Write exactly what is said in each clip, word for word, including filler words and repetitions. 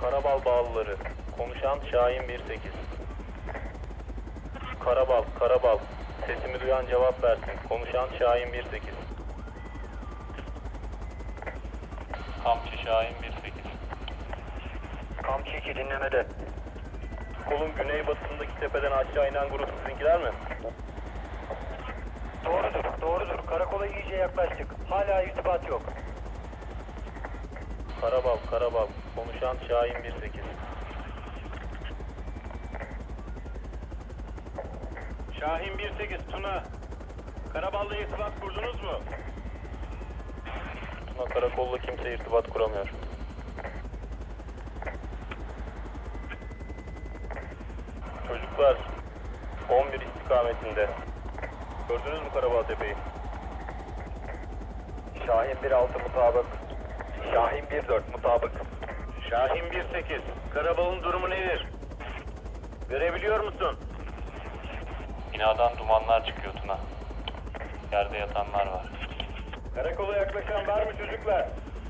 Karabal bağlıları. Konuşan Şahin bir sekiz. Karabal, Karabal. Sesimi duyan cevap versin. Konuşan Şahin bir sekiz. Kamçı Şahin bir sekiz. Kamçı iki dinlemede. Kolun güneybatısındaki tepeden aşağı inen grup sizinkiler mi? Doğrudur, doğrudur. Karakola iyice yaklaştık. Hala irtibat yok. Karabal, Karabal. Konuşan Şahin bir sekiz. Şahin bir sekiz, Tuna. Karabal'la irtibat kurdunuz mu? Tuna, karakolla kimse irtibat kuramıyor. Çocuklar, on bir istikametinde. Gördünüz mü Karabal Tepe'yi? Şahin bir altı mutabık. Şahin bir dört mutabık. Şahin bir sekiz, Karabal'ın durumu nedir? Görebiliyor musun? Binadan dumanlar çıkıyor Tuna. Yerde yatanlar var. Karakola yaklaşan var mı çocuklar?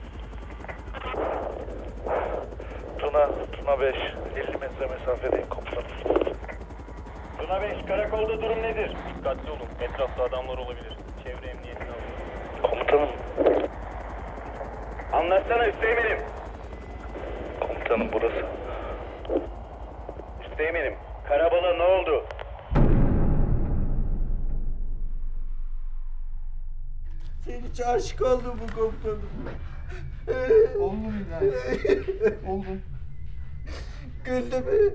Tuna, Tuna beş. elli metre mesafedeyim komutanım. Tuna beş, karakolda durum nedir? Dikkatli olun, etrafta adamlar olabilir. Çevre emniyetini alın. Komutanım. Anlatsana Üsteğmen'im. Komutanım burası. Üsteğmen'im, Karabal'a ne oldu? Seni hiç aşık oldum bu komutanım. Oldu mu İbrahim? Oldu. Güldü mü?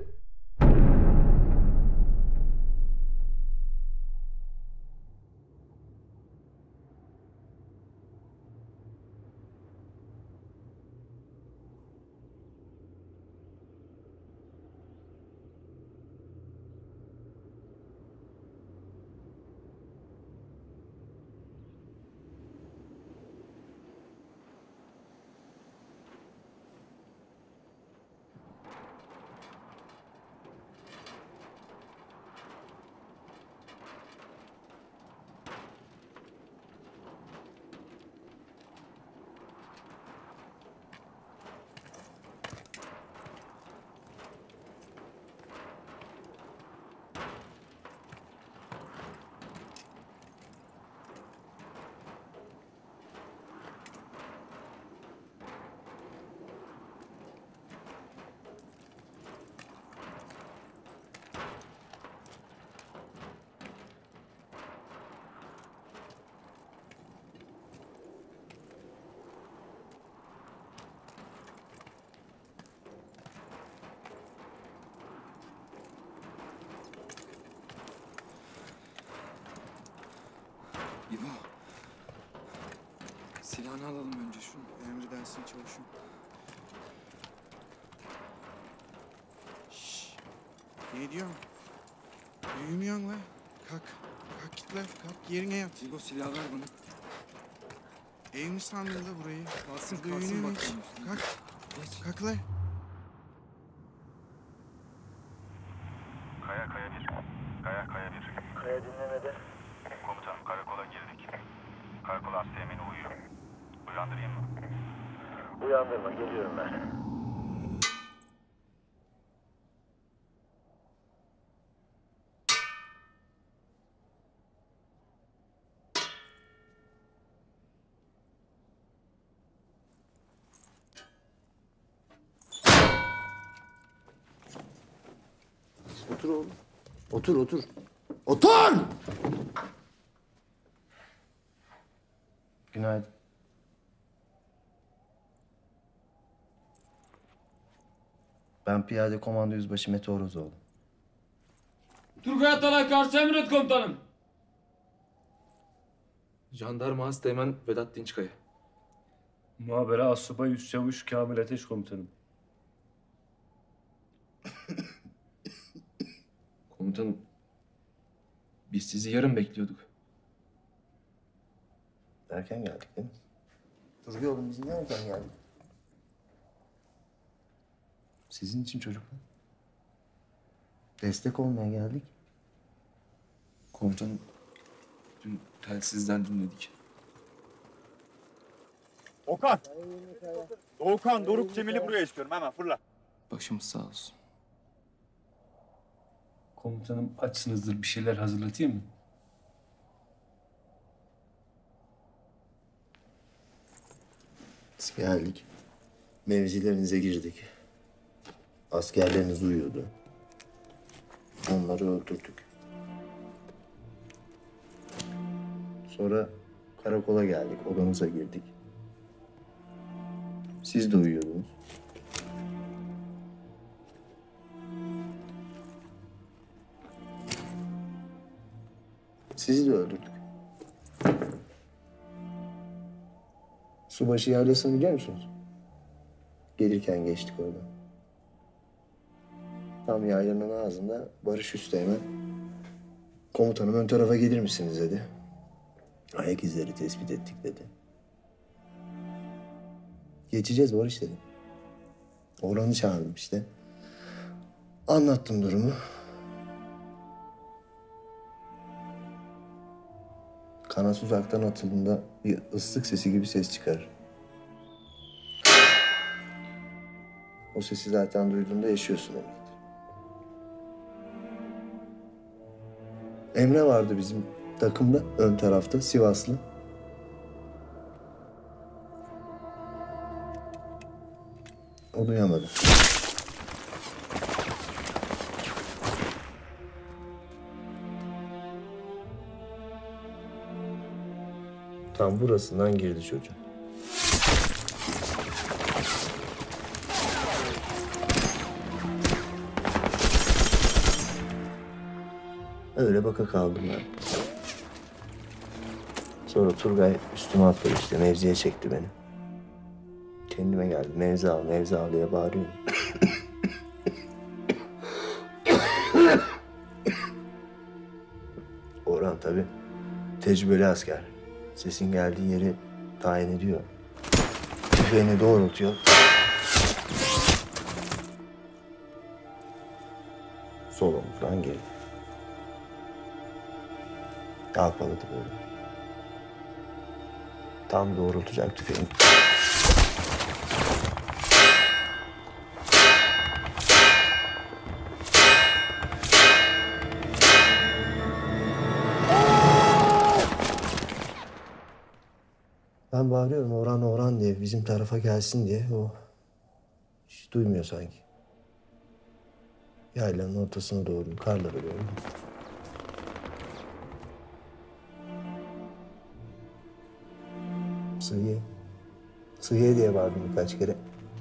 İbo. Silahını alalım önce şunu. Emredersin çavuşum. Şşş. Ne diyorsun? Uyumuyorsun lan. Kalk. Kalk git lan. Kalk yerine yat. İbo silah ver bana. Ev mi sandın da burayı? Kalsın kalsın bak. Kalk. Geç. Kalk lan. Kaya Kaya bir. Kaya Kaya bir. Kaya dinlemede. Komutanım karakola girdik. Karakol Asteğmen'i uyuyor. Uyandırayım mı? Uyandırma, geliyorum ben. Otur oğlum. Otur, otur. Otur! Günaydın. Ben Piyade Komando Yüzbaşı Mete Orozoğlu. Turgay Atalay karşı emret komutanım. Jandarma Asteğmen Vedat Dinçkaya. Muhabere Assubay Üst Çavuş Kamil Ateş komutanım. Komutanım, biz sizi yarın bekliyorduk. Erken geldik değil mi? Turgay oğlum biz niye erken geldik? Sizin için çocuklar. Destek olmaya geldik. Komutanım, dün telsizden dinledik. Okan! Doğukan, Doruk Cemil'i buraya istiyorum hemen fırla. Başımız sağ olsun. Komutanım açsınızdır, bir şeyler hazırlatayım mı? Biz geldik. Mevzilerinize girdik. Askerleriniz uyuyordu. Onları öldürdük. Sonra karakola geldik. Odanıza girdik. Siz de uyuyordunuz. Sizi de öldürdük. Subaşı yaylasını biliyor musunuz? Gelirken geçtik oradan. Tam yaylanın ağzında Barış Üsteğmen, komutanım ön tarafa gelir misiniz dedi. Ayak izleri tespit ettik dedi. Geçeceğiz Barış dedim. Orhan'ı çağırdım işte. Anlattım durumu. Kanat uzaktan atıldığında bir ıslık sesi gibi ses çıkarır. O sesi zaten duyduğunda yaşıyorsun demektir. Emre vardı bizim takımda, ön tarafta, Sivaslı. O duyamadı. Tam burasından girdi çocuğun. Öyle baka kaldım ben. Sonra Turgay üstüme atladı işte, mevziye çekti beni. Kendime geldim, mevzi al, mevzi al diye bağırıyorum. Orhan tabii tecrübeli asker. Sesin geldiği yeri tayin ediyor. Tüfeğini doğrultuyor. Sol omuzdan girdi. Kalkaladı böyle. Tam doğrultacak tüfeğini. Ben bağırıyorum Orhan Orhan diye, bizim tarafa gelsin diye. O hiç duymuyor sanki. Yaylanın ortasına doğru, karlara doğru. Sığıye. Sığıye diye bağırdım birkaç kere.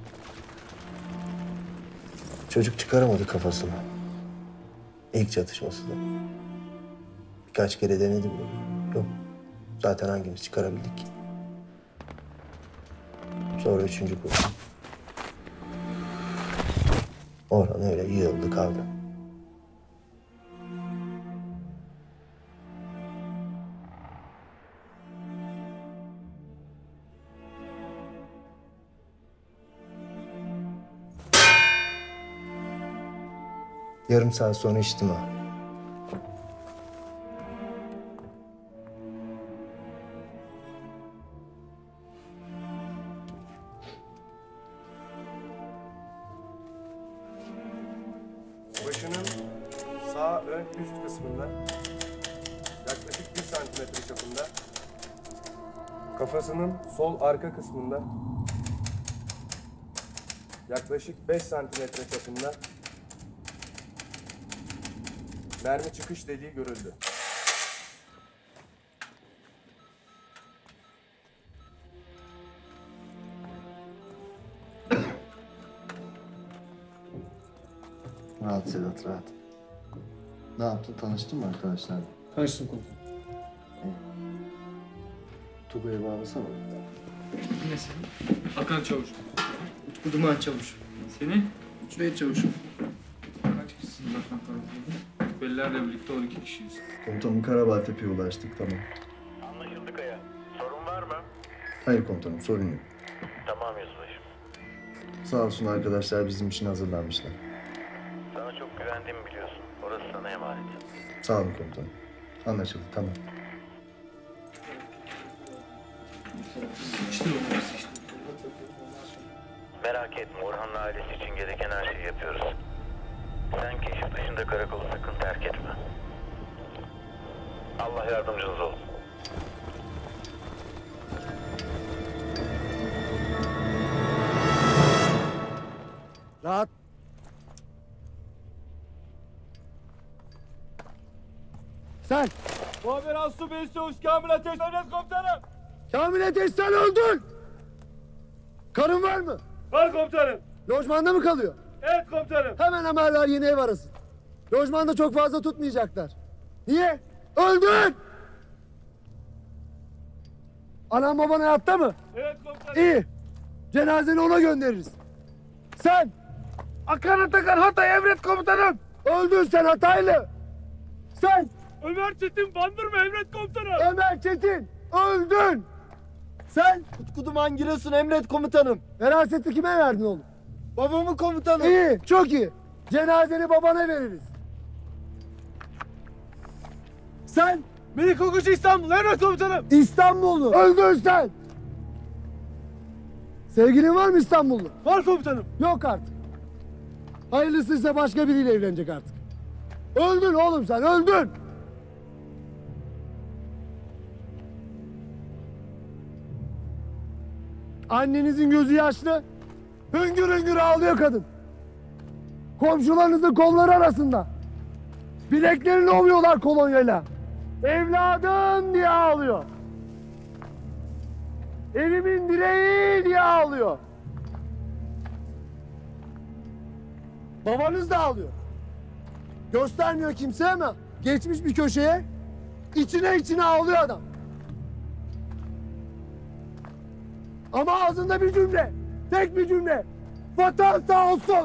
Çocuk çıkaramadı kafasını. İlk çatışmasında. Birkaç kere denedim. Yok. Zaten hangimiz çıkarabildik ki? Sonra üçüncü kurşun. Orhan öyle yığıldı kaldı. Yarım saat sonra içtima. Başının sağ ön üst kısmında yaklaşık bir santimetre çapında, kafasının sol arka kısmında yaklaşık beş santimetre çapında mermi çıkış deliği görüldü. Rahat Sedat, rahat. Ne yaptın? Tanıştın mı arkadaşlarla? Tanıştım komutanım. Tugay'ı bağlasana. Ne senin? Hakan Çavuş. Utku Duman Çavuş. Senin? Cüneyt Çavuş'um. Kaç kişisiniz Hakan karakolda? Bellerle birlikte on iki kişiyiz. Komutanım Karabaltepe'ye ulaştık, tamam. Anlaşıldı Kaya. Sorun var mı? Hayır komutanım, sorun yok. Tamam Yüzbaşım. Sağ olsun arkadaşlar bizim için hazırlanmışlar. Sana çok güvendiğimi biliyorsun. Orası sana emanet. Sağ olun komutanım. Anlaşıldı, tamam. İşte o burası işte. Merak etme, Orhan'la ailesi için gereken her şeyi yapıyoruz. Sen keşif dışında karakolu sakın terk etme. Allah yardımcınız olsun. Rahat. Sen. Muhabir Assubay Üstçavuş Kamil Ateş Devlet Komutanım. Kamil Ateş sen öldün. Karın var mı? Var komutanım. Lojmanda mı kalıyor? Evet komutanım. Hemen haberler yeni ev arasın. Lojmanda çok fazla tutmayacaklar. Niye? Öldün! Anan baban hayatta mı? Evet komutanım. İyi. Cenazeni ona göndeririz. Sen! Akan Atakan Hatay Emret Komutanım. Öldün sen Hataylı! Sen! Ömer Çetin Bandırma Emret Komutanım. Ömer Çetin! Öldün! Sen! Utku Duman Giresun emret komutanım. Veraseti kime verdin oğlum? Babamın komutanım. İyi, çok iyi. Cenazeni babana veririz. Sen! Melik Okuş İstanbul Emret Komutanım. İstanbullu! Öldün sen! Sevgilin var mı İstanbullu? Var komutanım. Yok artık. Hayırlısıysa başka biriyle evlenecek artık. Öldün oğlum sen, öldün! Annenizin gözü yaşlı, hüngür hüngür ağlıyor kadın. Komşularınızın kolları arasında. Bileklerini ovuyorlar kolonyayla. Evladım diye ağlıyor. Evimin direği diye ağlıyor. Babanız da ağlıyor. Göstermiyor kimseye ama geçmiş bir köşeye içine içine ağlıyor adam. Ama ağzında bir cümle, tek bir cümle. Vatan sağ olsun.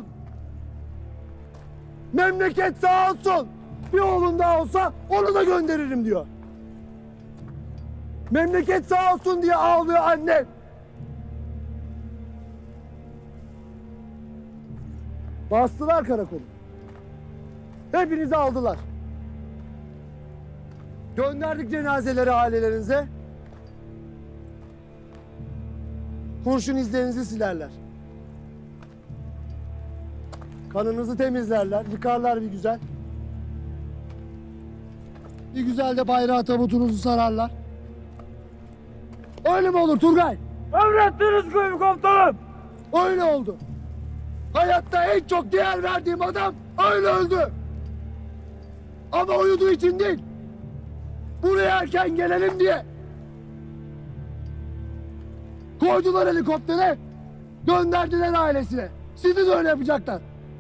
Memleket sağ olsun. Bir oğlun daha olsa onu da gönderirim diyor. Memleket sağ olsun diye ağlıyor annem. Bastılar karakolu. Hepinizi aldılar. Gönderdik cenazeleri ailelerinize. Kurşun izlerinizi silerler. Kanınızı temizlerler, yıkarlar bir güzel. Bir güzel de bayrağı tabutunuzu sararlar. Öyle mi olur Turgay? Emrettiniz köyüm komutanım. Öyle oldu. Hayatta en çok değer verdiğim adam öyle öldü. Ama uyuduğu için değil. Buraya erken gelelim diye. Koydular helikoptere, gönderdiler ailesine. Sizi de öyle yapacaklar.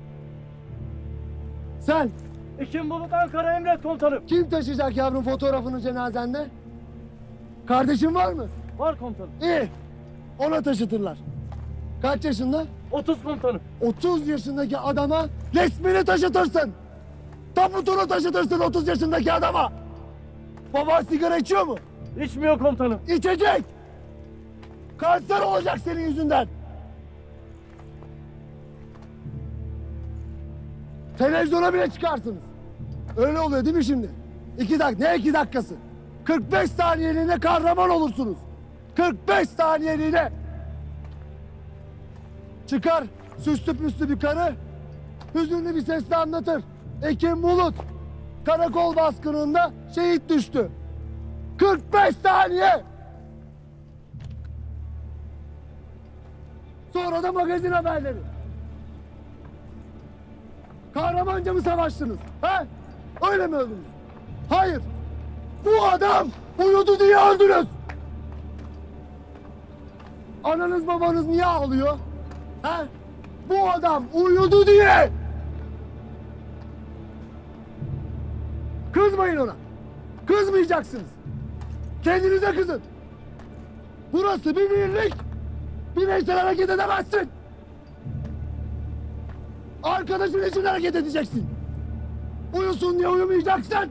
Sen, Ekim Bulut Ankara Emret Komutanım. kim taşıyacak yavrum fotoğrafını cenazende? Kardeşin var mı? Var komutanım. İyi, ona taşıtırlar. Kaç yaşında? otuz komutanım. otuz yaşındaki adama resmini taşıtırsın. Tabutunu taşıtırsın otuz yaşındaki adama. Baba sigara içiyor mu? İçmiyor komutanım. İçecek. Kanser olacak senin yüzünden. Televizyona bile çıkarsınız. Öyle oluyor değil mi şimdi? İki dakika, ne iki dakikası? kırk beş saniyeliğine kahraman olursunuz. kırk beş saniyeliğine. Çıkar süslü püslü bir karı, hüzünlü bir sesle anlatır. Ekim Bulut karakol baskınında şehit düştü. kırk beş saniye. Sonra da magazin haberleri. Kahramanca mı savaştınız? He? Öyle mi öldünüz? Hayır. Bu adam uyudu diye öldünüz. Ananız babanız niye ağlıyor? He? Bu adam uyudu diye. Kızmayın ona. Kızmayacaksınız. Kendinize kızın. Burası bir birlik. Bireysel hareket edemezsin. Arkadaşın için hareket edeceksin. Uyusun diye uyumayacaksın.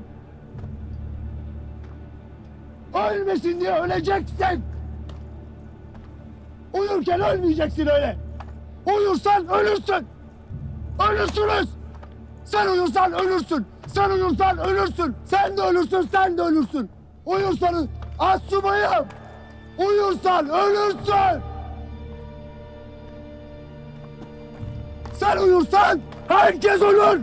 Ölmesin diye öleceksin. Uyurken ölmeyeceksin öyle. Uyursan ölürsün. Ölürsünüz. Sen uyursan ölürsün. Sen uyursan ölürsün. Sen de ölürsün, sen de ölürsün. Uyursanız astsubayım. Uyursan ölürsün. Sen uyursan herkes ölür.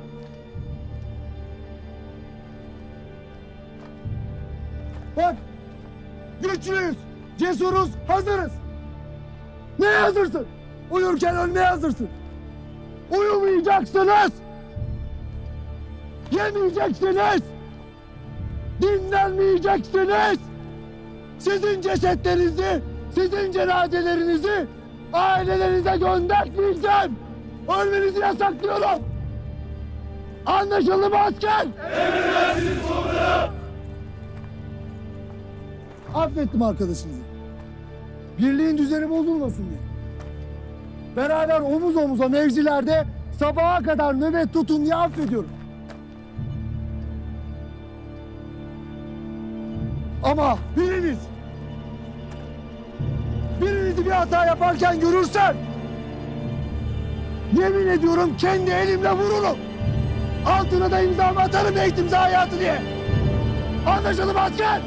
Bak, güçlüyüz, cesuruz, hazırız. Neye hazırsın? Uyurken ölmeye hazırsın. Uyumayacaksınız. Yemeyeceksiniz. Dinlenmeyeceksiniz. Sizin cesetlerinizi, sizin cenazelerinizi ailelerinize göndermeyeceğim. Ölmenizi yasaklıyorum. Anlaşıldı mı asker? Emredersiniz komutanım. Affettim arkadaşınızı. Birliğin düzeni bozulmasın diye. Beraber omuz omuza mevzilerde sabaha kadar nöbet tutun diye affediyorum. Ama biriniz, birinizi bir hata yaparken görürsem, yemin ediyorum kendi elimle vururum. Altına da imzamı atarım eğitim zayiatı diye. Anlaşıldı mı asker?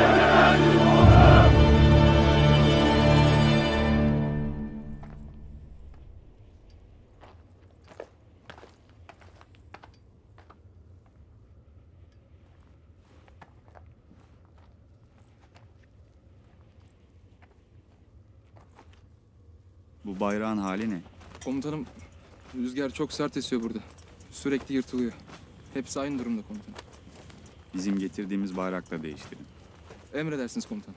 Bu bayrağın hali ne? Komutanım, rüzgar çok sert esiyor burada. Sürekli yırtılıyor. Hepsi aynı durumda komutanım. Bizim getirdiğimiz bayrakla değiştirin. Emredersiniz komutanım.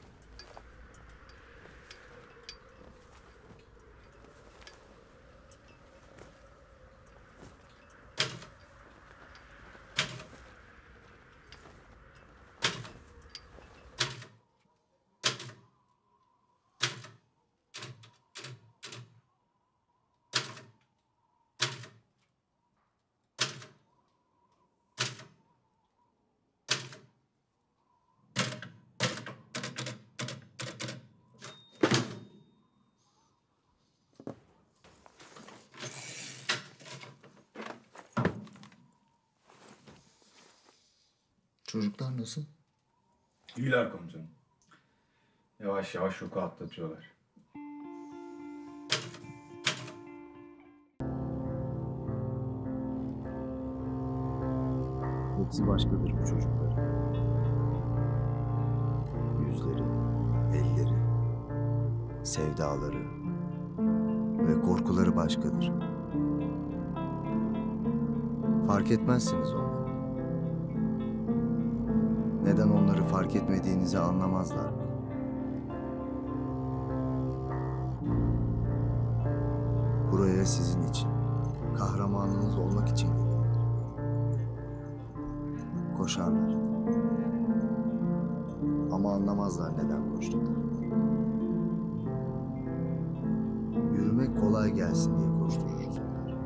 Çocuklar nasıl? İyiler komutanım. Yavaş yavaş şoku atlatıyorlar. Hepsi başkadır bu çocukların. Yüzleri, elleri, sevdaları ve korkuları başkadır. Fark etmezsiniz onları. Neden onları fark etmediğinizi anlamazlar. Buraya sizin için, kahramanınız olmak için geliyorlar. Koşarlar. Ama anlamazlar neden koştuklarını. Yürümek kolay gelsin diye koştururuz onları.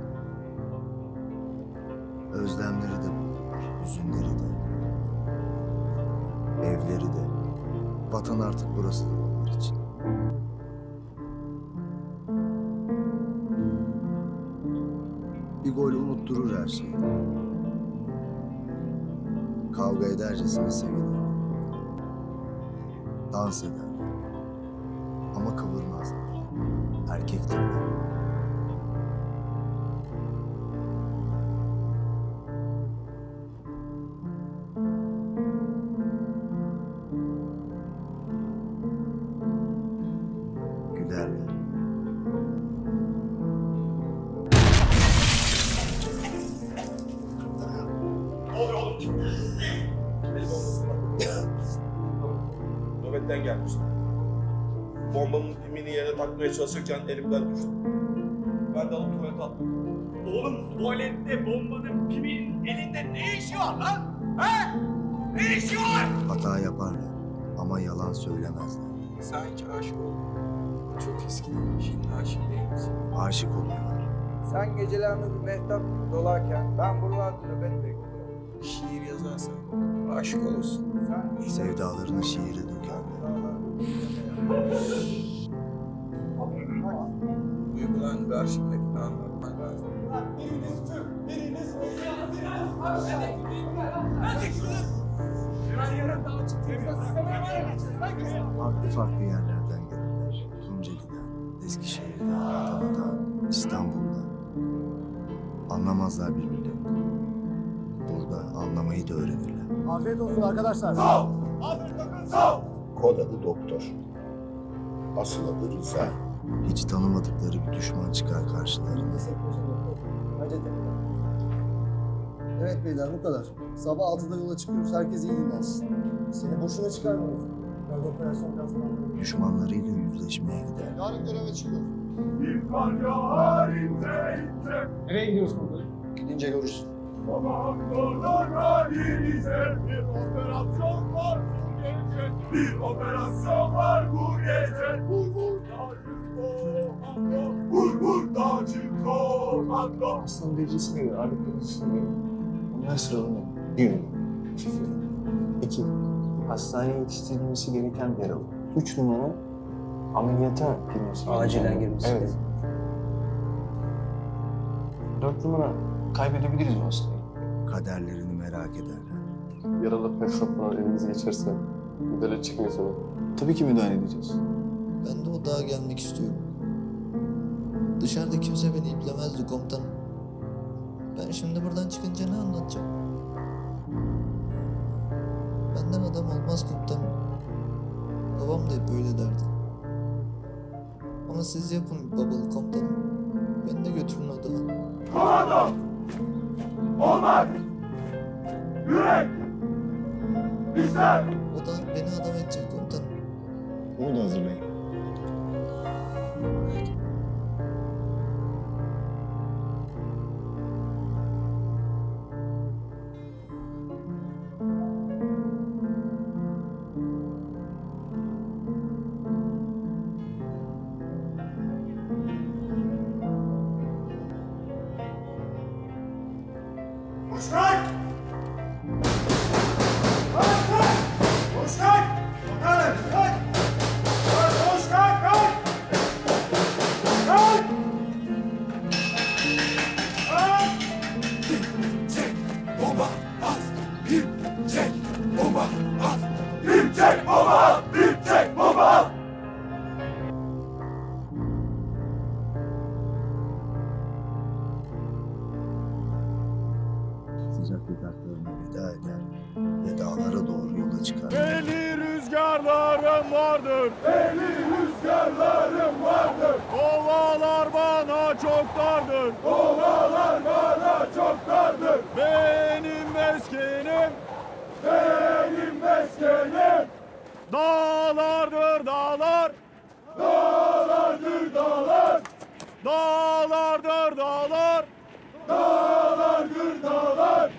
Özlemleri de bulunur, hüzünleri de. Evleri de. Vatan artık burasıdır onlar için. Bir gol unutturur her şeyi. Kavga edercesine sevinir. Dans eder. Ama kıvırmazlar. Erkektirler. Gülerler. Nöbetten gelmiştim. Bombamın pimini yere takmaya çalışırken elimden düştü. Ben de alıp tuvalete attım. Oğlum tuvalette bombanın piminin elinde ne işi var lan? He? Ne işi var? Hata yaparlar ama yalan söylemezler. Sen hiç aşık oldun. Çok eski. Şimdi aşık değil misin? Aşık oluyorlar. Sen gecelerinde bir mehtap gibi dolarken ben buralarda nöbet bekliyorum. Şiir yazarsan aşık olursun. Sen Sevdalarını şiire dökerler. Duygularını ver şimdikini anlatman lazım. Biriniz Türk, biriniz Farklı farklı yerlerden gelirler. Tunceli'den, Eskişehir'den, Adana'dan, İstanbul'dan. Anlamazlar birbirlerini. Burada anlamayı da öğrenirler. Afiyet olsun arkadaşlar. Sağ ol. Aferin takım sağ ol. Kod adı Doktor. Asıl adı Rıza. Hiç tanımadıkları bir düşman çıkar karşılarına. Evet beyler bu kadar. Sabah altıda yola çıkıyoruz. Herkes iyi dinlensin. Seni boşuna çıkarmıyoruz. Ben de operasyon kazanıyorum. Düşmanlarıyla yüzleşmeye gider. Yarın göreve çıkıyoruz. Bir kar yağar ince ince. Nereye gidiyoruz komutanım? Gidince görürsün. Komandorlara denize bir operasyon var bu gece. Bir operasyon var bu gece. Vur vur dağcı komando. Vur vur dağcı komando. Aslan derecesi mi? Ağırlık derecesi mi? Onlar sıralama. Bir. İki. Hastaneye yetiştirilmesi gereken bir yaralı. Üç numara ameliyata girmesi. Acilen girmesi. Evet. Dört numara kaybedebiliriz bu hastayı. Kaderlerini merak ederler. Yaralı personel falan elimize geçerse müdahale çıkmıyor sonra. Tabii ki müdahale edeceğiz. Ben de o dağa gelmek istiyorum. Dışarıda kimse beni iplemezdi komutanım. Ben şimdi buradan çıkınca ne anlatacağım? Benden adam olmaz komutanım. Babam da hep öyle derdi. Ama siz yapın bir babalık komutanım. Beni de götürün o dağa. Komando! Olmak! Yürek! İşler! O da beni adam edecek komutanım. Onu da hazırlayın. Koşkay! Koşkay! Koşkay! Koşkay! Koşkay! Koşkay! Koşkay! Çek! Bomba! At! Bir! Çek! Bomba! At! Bir! Çek! Bomba! At! Bir! Çek! Bomba! At! Sıcak yataklarına veda eder ve dağlara doğru yola çıkar. Deli rüzgarlarım vardır. Deli rüzgarlarım vardır. Kovalar bana çok dardır. Kovalar bana çok dardır. Benim meskenim Benim meskenim dağlardır dağlar. dağlardır dağlar. Dağlardır dağlar. Dağlardır dağlar.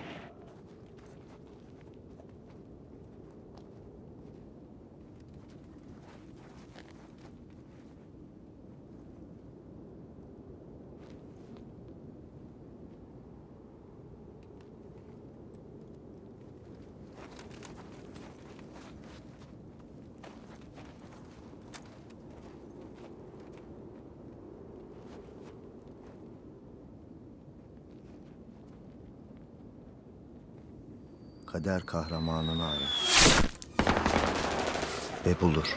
Kader kahramanını arar ve bulur.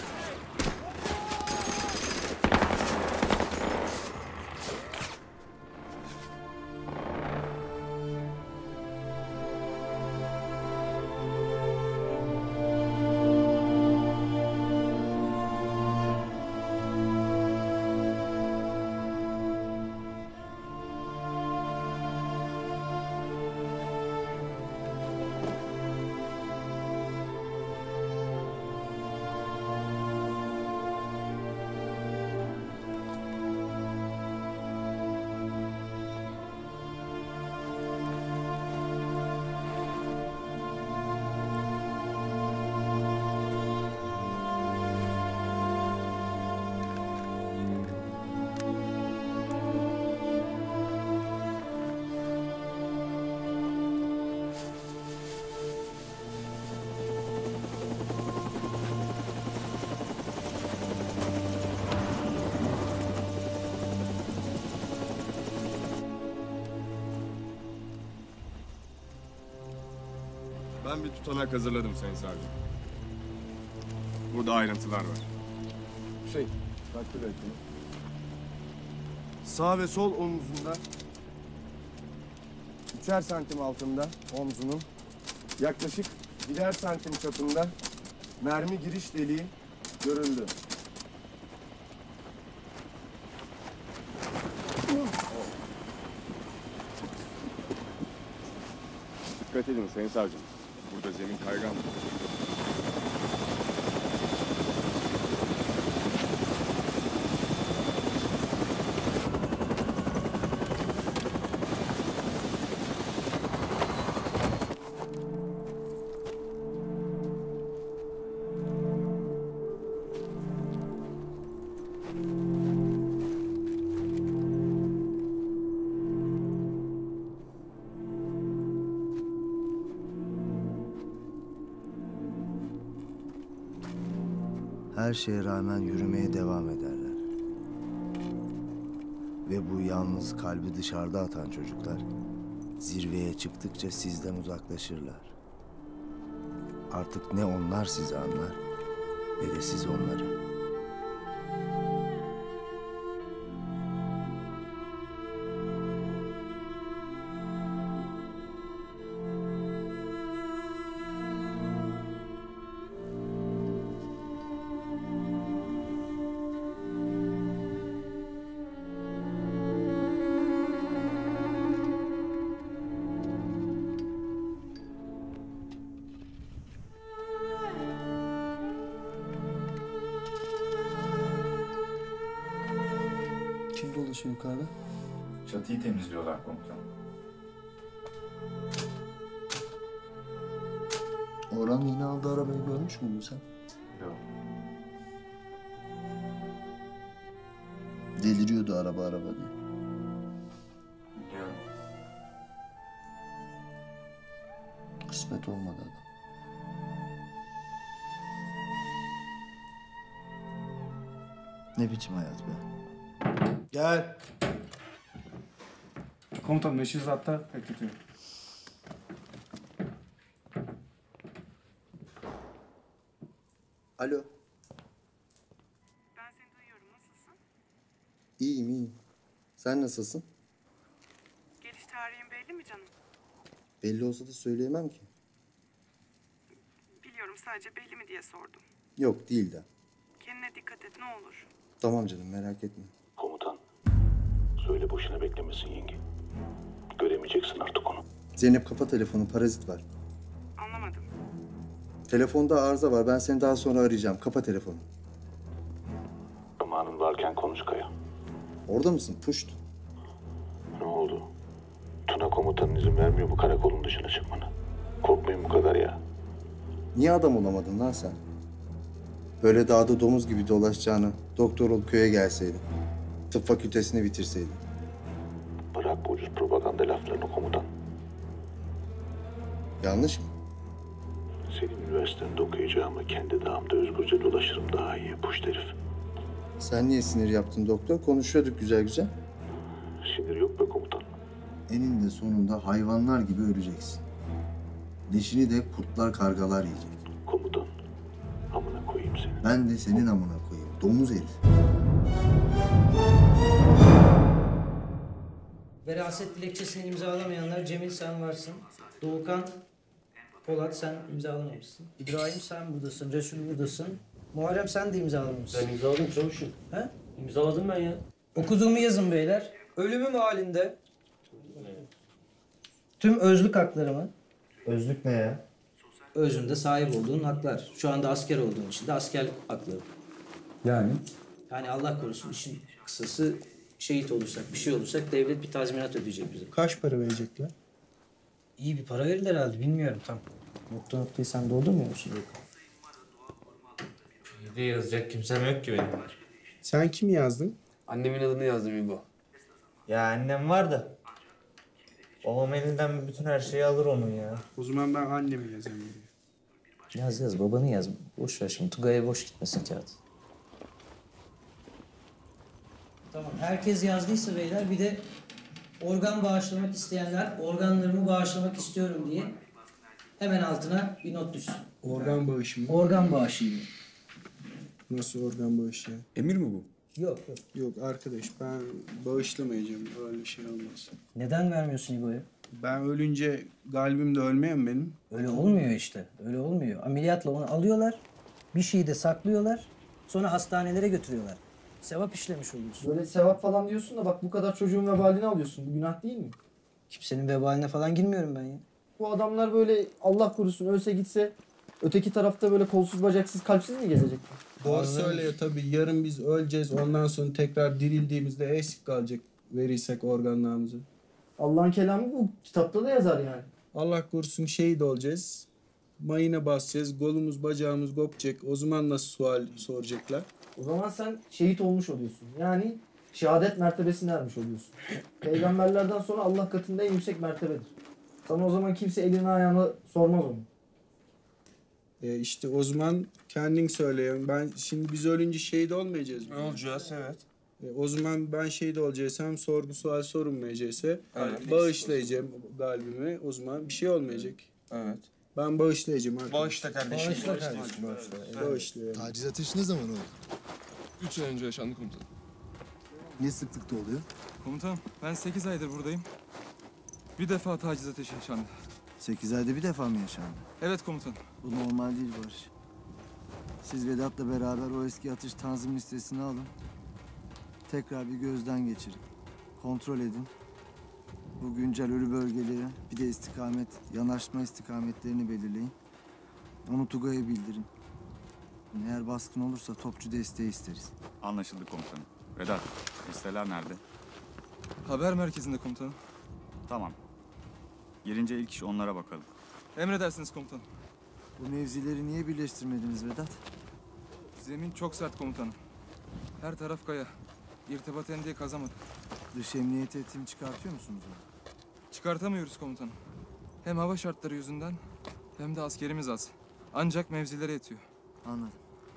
Ben bir tutanak hazırladım Sayın Savcı. Burada ayrıntılar var. Şey, takdir ettim. Sağ ve sol omuzunda Üçer santim altında omzunun, yaklaşık birer santim çapında mermi giriş deliği görüldü. Dikkat edin sayın savcım. Burada zemin kaygan. Her şeye rağmen yürümeye devam ederler. Ve bu yalnız kalbi dışarıda atan çocuklar zirveye çıktıkça sizden uzaklaşırlar. Artık ne onlar sizi anlar ne de siz onları. Kim dolaşıyor yukarıda? Çatıyı temizliyorlar komutanım. Orhan yeni aldığı arabayı görmüş müydün sen? Yok. Deliriyordu araba araba diye. Biliyorum. Kısmet olmadı adam. Ne biçim hayat be? Gel. Komutanım teşkilatta bekletiyorum. Alo. Ben seni duyuyorum. Nasılsın? İyiyim iyiyim. Sen nasılsın? Geliş tarihin belli mi canım? Belli olsa da söyleyemem ki. Biliyorum, sadece belli mi diye sordum. Yok değil de. Kendine dikkat et ne olur. Tamam canım merak etme. Komutan, söyle boşuna beklemesin yenge. Göremeyeceksin artık onu. Zeynep kapa telefonu, parazit var. Anlamadım. Telefonda arıza var. Ben seni daha sonra arayacağım. Kapa telefonu. Zamanın varken konuş Kaya. Orada mısın? Puşt. Ne oldu? Tuna komutanın izin vermiyor bu karakolun dışına çıkmana. Korkmayın bu kadar ya. Niye adam olamadın lan sen? Böyle dağda domuz gibi dolaşacağını, doktor olup köye gelseydin. Tıp fakültesini bitirseydin. Bırak bu ucuz propaganda laflarını komutan. Yanlış mı? Senin üniversitende okuyacağıma kendi dağımda özgürce dolaşırım daha iyi puşt herif. Sen niye sinir yaptın doktor? Konuşuyorduk güzel güzel. Sinir yok be komutan. Eninde sonunda hayvanlar gibi öleceksin. Leşini de kurtlar kargalar yiyecek. Komutan, amına koyayım seni. Ben de senin amına koyayım. Domuz herif. Veraset dilekçesini imzalamayanlar Cemil sen varsın. Doğukan, Polat sen imzalamamışsın. İbrahim sen buradasın. Resul buradasın. Muharrem sen de imzalamamışsın. Ben imzaladım çavuşum. He? İmzaladım ben ya. Okuduğumu yazın beyler. Ölümüm halinde tüm özlük haklarımı. Özlük ne ya? Özünde sahip olduğun haklar. Şu anda asker olduğun için de asker hakları. Yani? Yani Allah korusun işin kısası şehit olursak, bir şey olursak devlet bir tazminat ödeyecek bize. Kaç para verecekler? İyi bir para verirler herhalde bilmiyorum tam. Nokta noktayı sen doldurmuyor musun? Bir de yazacak kimsem yok ki benim. Sen kim yazdın? Annemin adını yazdım İbo. Ya annem var da. Babam elinden bütün her şeyi alır onun ya. O zaman ben annemi yazayım. Yaz yaz babanı yaz. Boş ver şimdi Tugay'a boş gitmesin kağıt. Tamam herkes yazdıysa beyler bir de organ bağışlamak isteyenler organlarımı bağışlamak istiyorum diye hemen altına bir not düşsün. Organ bağışı mı? Organ bağışıyım. Nasıl organ bağışı ya? Emir mi bu? Yok yok. Yok arkadaş ben bağışlamayacağım. Öyle şey olmaz. Neden vermiyorsun İbo'ya? Ben ölünce kalbim de ölmeyen benim. Öyle olmuyor işte. Öyle olmuyor. Ameliyatla onu alıyorlar. Bir şeyi de saklıyorlar. Sonra hastanelere götürüyorlar. Sevap işlemiş oluyorsun. Böyle sevap falan diyorsun da bak bu kadar çocuğun vebalini alıyorsun. Bu günah değil mi? Kimsenin vebaline falan girmiyorum ben ya. Bu adamlar böyle Allah korusun ölse gitse öteki tarafta böyle kolsuz bacaksız kalpsiz mi gezecek? Doğru söylüyor tabii. Yarın biz öleceğiz. Ondan sonra tekrar dirildiğimizde eksik kalacak verirsek organlarımızı. Allah'ın kelamı bu. Kitapta da yazar yani. Allah korusun şehit olacağız. Mayına basacağız. Kolumuz bacağımız kopacak. O zaman nasıl sual soracaklar? O zaman sen şehit olmuş oluyorsun. Yani şehadet mertebesine ermiş oluyorsun. Peygamberlerden sonra Allah katında en yüksek mertebedir. Sana o zaman kimse elini ayağını sormaz onu. E işte o zaman kendin söyleyin. Ben şimdi biz ölünce şehit olmayacağız. Ne olacağız, evet. E, o zaman ben şehit olacaksam, sorgu sual sorulmayacaksa Evet. bağışlayacağım kalbimi. O zaman bir şey olmayacak. Evet. Ben bağışlayacağım arkadaşlar. Bağışla kardeşim. Bağışla kardeşim. Bağışla. Bağışlıyorum. Taciz ateşi ne zaman oldu? Üç ay önce yaşandı komutanım. Ne sıklıkta oluyor? Komutanım ben sekiz aydır buradayım. Bir defa taciz ateşi yaşandı. Sekiz ayda bir defa mı yaşandı? Evet komutanım. Bu normal değil Barış. Siz Vedat'la beraber o eski atış tanzim listesini alın. Tekrar bir gözden geçirin. Kontrol edin. Bu güncel ölü bölgeleri, bir de istikamet, yanaşma istikametlerini belirleyin. Onu Tugay'a bildirin. Eğer baskın olursa topçu desteği isteriz. Anlaşıldı komutanım. Vedat, listeler nerede? Haber merkezinde komutanım. Tamam. Gelince ilk iş onlara bakalım. Emredersiniz komutanım. Bu mevzileri niye birleştirmediniz Vedat? Zemin çok sert komutanım. Her taraf kaya. İrtibat endiği kazamadık. Dış emniyet etini çıkartıyor musunuz onu? Çıkartamıyoruz komutanım. Hem hava şartları yüzünden hem de askerimiz az. Ancak mevzilere yetiyor. Anladım.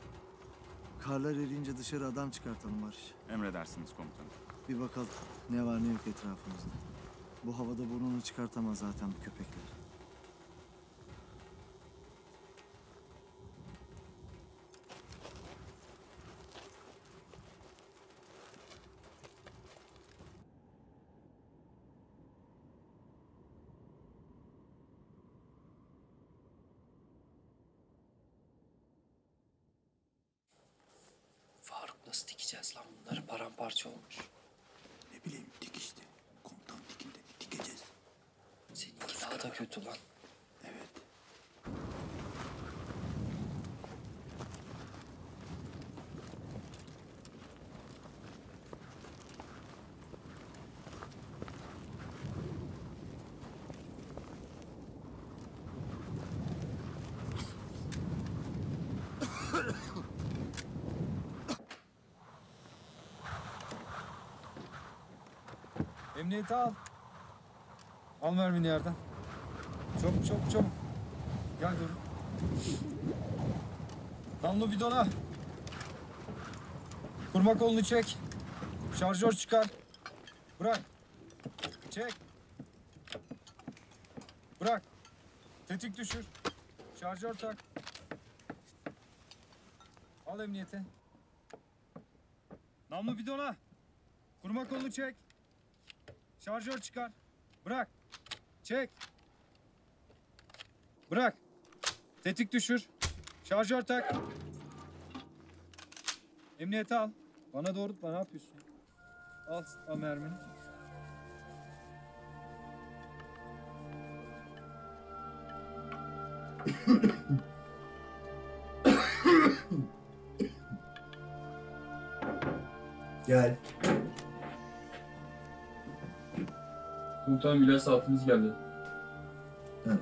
Karlar eriyince dışarı adam çıkartalım Barış. Emredersiniz komutanım. Bir bakalım ne var ne yok etrafımızda. Bu havada burnunu çıkartamaz zaten bu köpekler. Faruk nasıl dikeceğiz lan bunları? Paramparça olmuş. Ne bileyim dik işte. Komutan dikinde dikeceğiz. Seninki daha da kötü lan. Evet. Emniyete al. Al mermini yerden. Çabuk çabuk çabuk. Gel dur. Damla bidona. Kurma kolunu çek. Şarjör çıkar. Bırak. Çek. Bırak. Tetik düşür. Şarjör tak. Al emniyete. Namlu bidona. Kurma kolunu çek. Şarjör çıkar. Bırak. Çek. Bırak. Tetik düşür. Şarjör tak. Emniyete al. Bana doğrultma, ne yapıyorsun? Al, al mermini. Gel. Komutanım ilaç saatimiz geldi. Evet.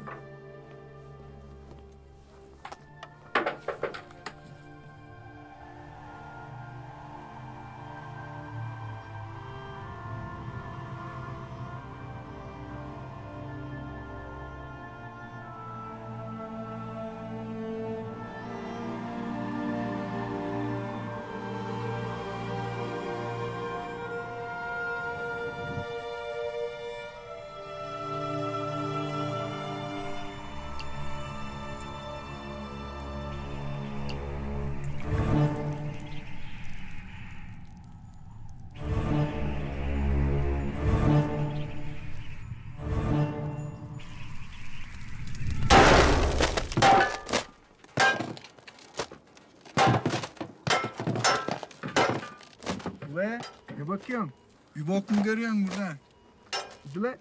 Ee, ne bakıyorsun? Bir bok mu görüyorsun burada? Hadi lan.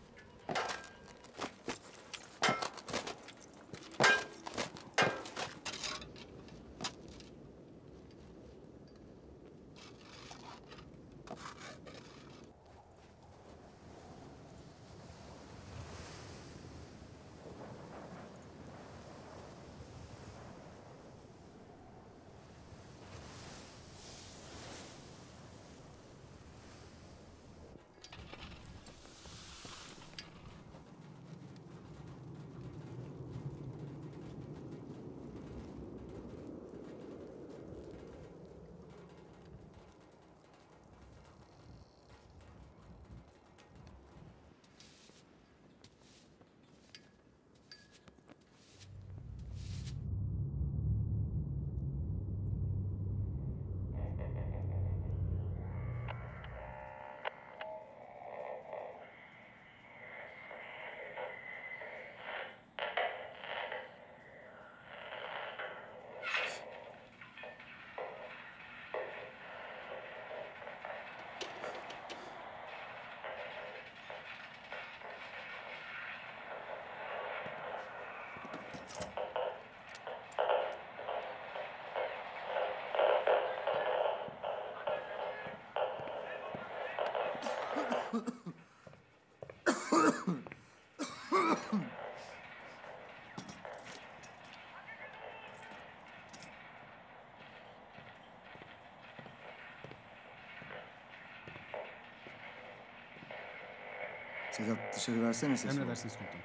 Sedat dışarı versene sesini. Emredersiniz komutanım.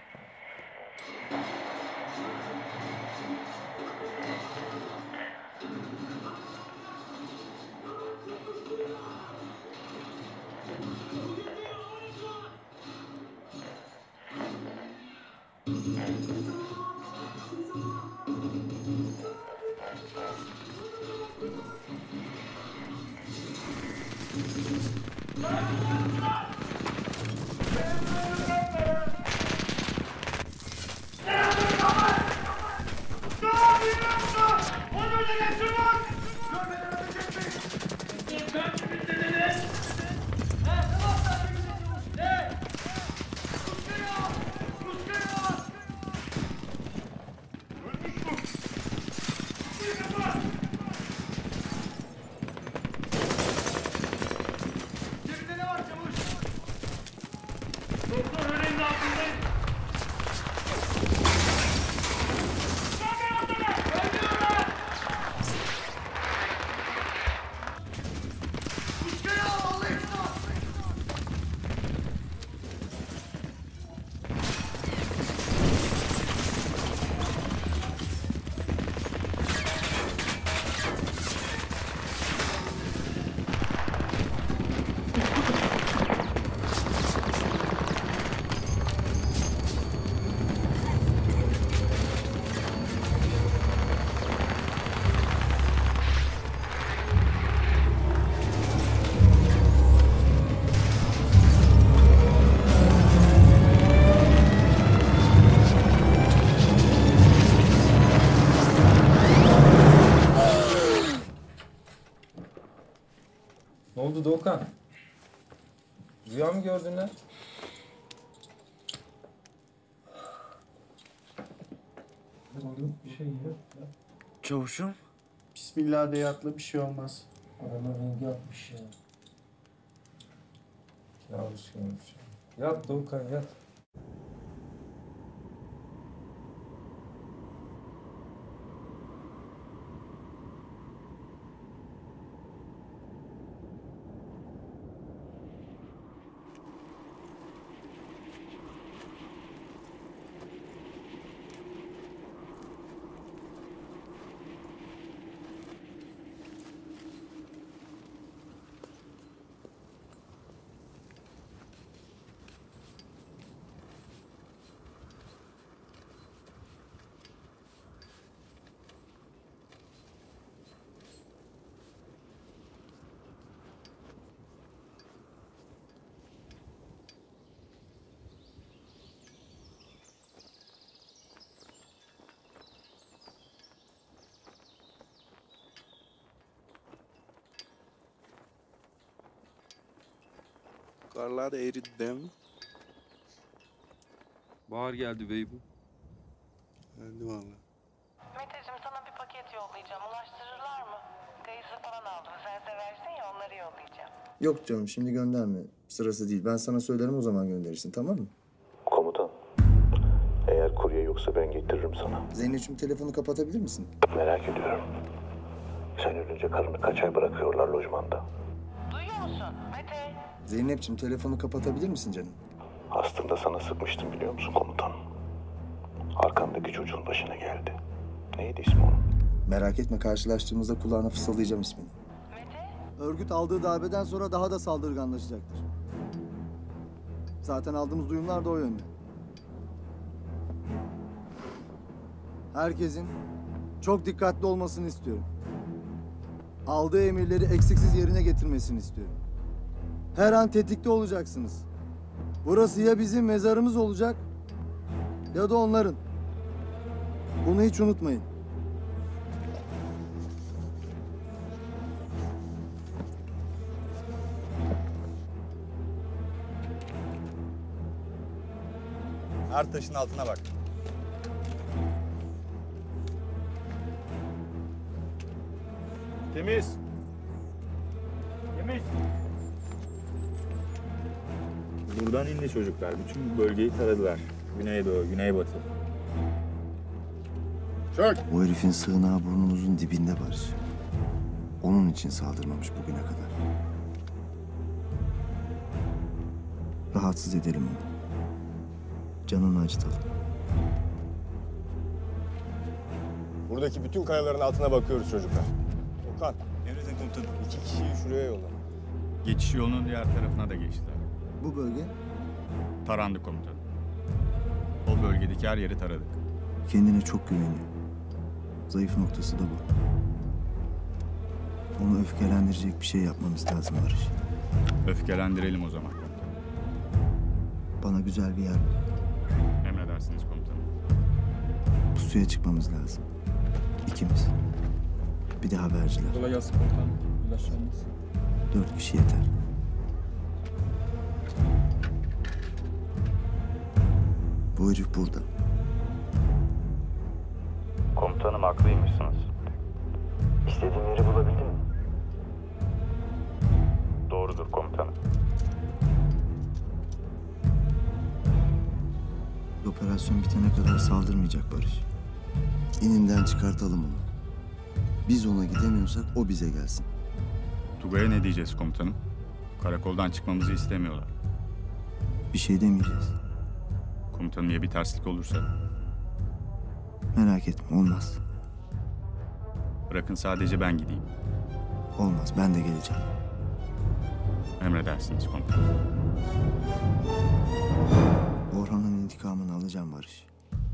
Ne oldu Doğukan? Rüya mı gördün lan? Bir şey yok. Çavuşum. Bismillah de yatla, bir şey olmaz. Arama rengi atmış ya. Yavrusu görmüş. Yat Doğukan yat. Karlar eridi değil mi? Bahar geldi bey bu. Geldi valla. Meteciğim sana bir paket yollayacağım. Ulaştırırlar mı? Kayısı falan aldım. Sen seversin ya onları yollayacağım. Yok canım şimdi gönderme. Sırası değil. Ben sana söylerim o zaman gönderirsin tamam mı? Komutan, eğer kurye yoksa ben getiririm sana. Zeynep'ciğim telefonu kapatabilir misin? Merak ediyorum. Sen ölünce karını kaç ay bırakıyorlar lojmanda? Duyuyor musun Mete? Zeynep'ciğim telefonu kapatabilir misin canım? Aslında sana sıkmıştım biliyor musun komutan? Arkandaki çocuğun başına geldi. Neydi ismi onun? Merak etme karşılaştığımızda kulağına fısıldayacağım ismini. Örgüt aldığı darbeden sonra daha da saldırganlaşacaktır. Zaten aldığımız duyumlar da o yönde. Herkesin çok dikkatli olmasını istiyorum. Aldığı emirleri eksiksiz yerine getirmesini istiyorum. Her an tetikte olacaksınız. Burası ya bizim mezarımız olacak ya da onların. Bunu hiç unutmayın. Her taşın altına bak. Temiz. Temiz. Buradan indi çocuklar. Bütün bölgeyi taradılar. Güneydoğu, güneybatı. Çök. O herifin sığınağı burnumuzun dibinde Barış. Onun için saldırmamış bugüne kadar. Rahatsız edelim onu. Canını acıtalım. Buradaki bütün kayaların altına bakıyoruz çocuklar. Okan, Emredin komutanım. iki kişiyi şuraya yolla. Geçiş yolunun diğer tarafına da geçtiler. Bu bölge Tarandı komutanım. O bölgedeki her yeri taradık. Kendine çok güveniyor. Zayıf noktası da bu. Onu öfkelendirecek bir şey yapmamız lazım Barış. Öfkelendirelim o zaman komutanım. Bana güzel bir yer bul. Emredersiniz komutanım. Pusuya çıkmamız lazım. İkimiz. Bir de haberciler. Kolay gelsin komutanım. İlaçlarınız. Dört kişi yeter. Bu herif burada. Komutanım haklıymışsınız. İstediğim yeri bulabildin mi? Doğrudur komutanım. Operasyon bitene kadar saldırmayacak Barış. İninden çıkartalım onu. Biz ona gidemiyorsak o bize gelsin. Tugay'a ne diyeceğiz komutanım? Karakoldan çıkmamızı istemiyorlar. Bir şey demeyeceğiz. Komutanım ya bir terslik olursa? Merak etme olmaz. Bırakın sadece ben gideyim. Olmaz ben de geleceğim. Emredersiniz komutanım. Orhan'ın intikamını alacağım Barış.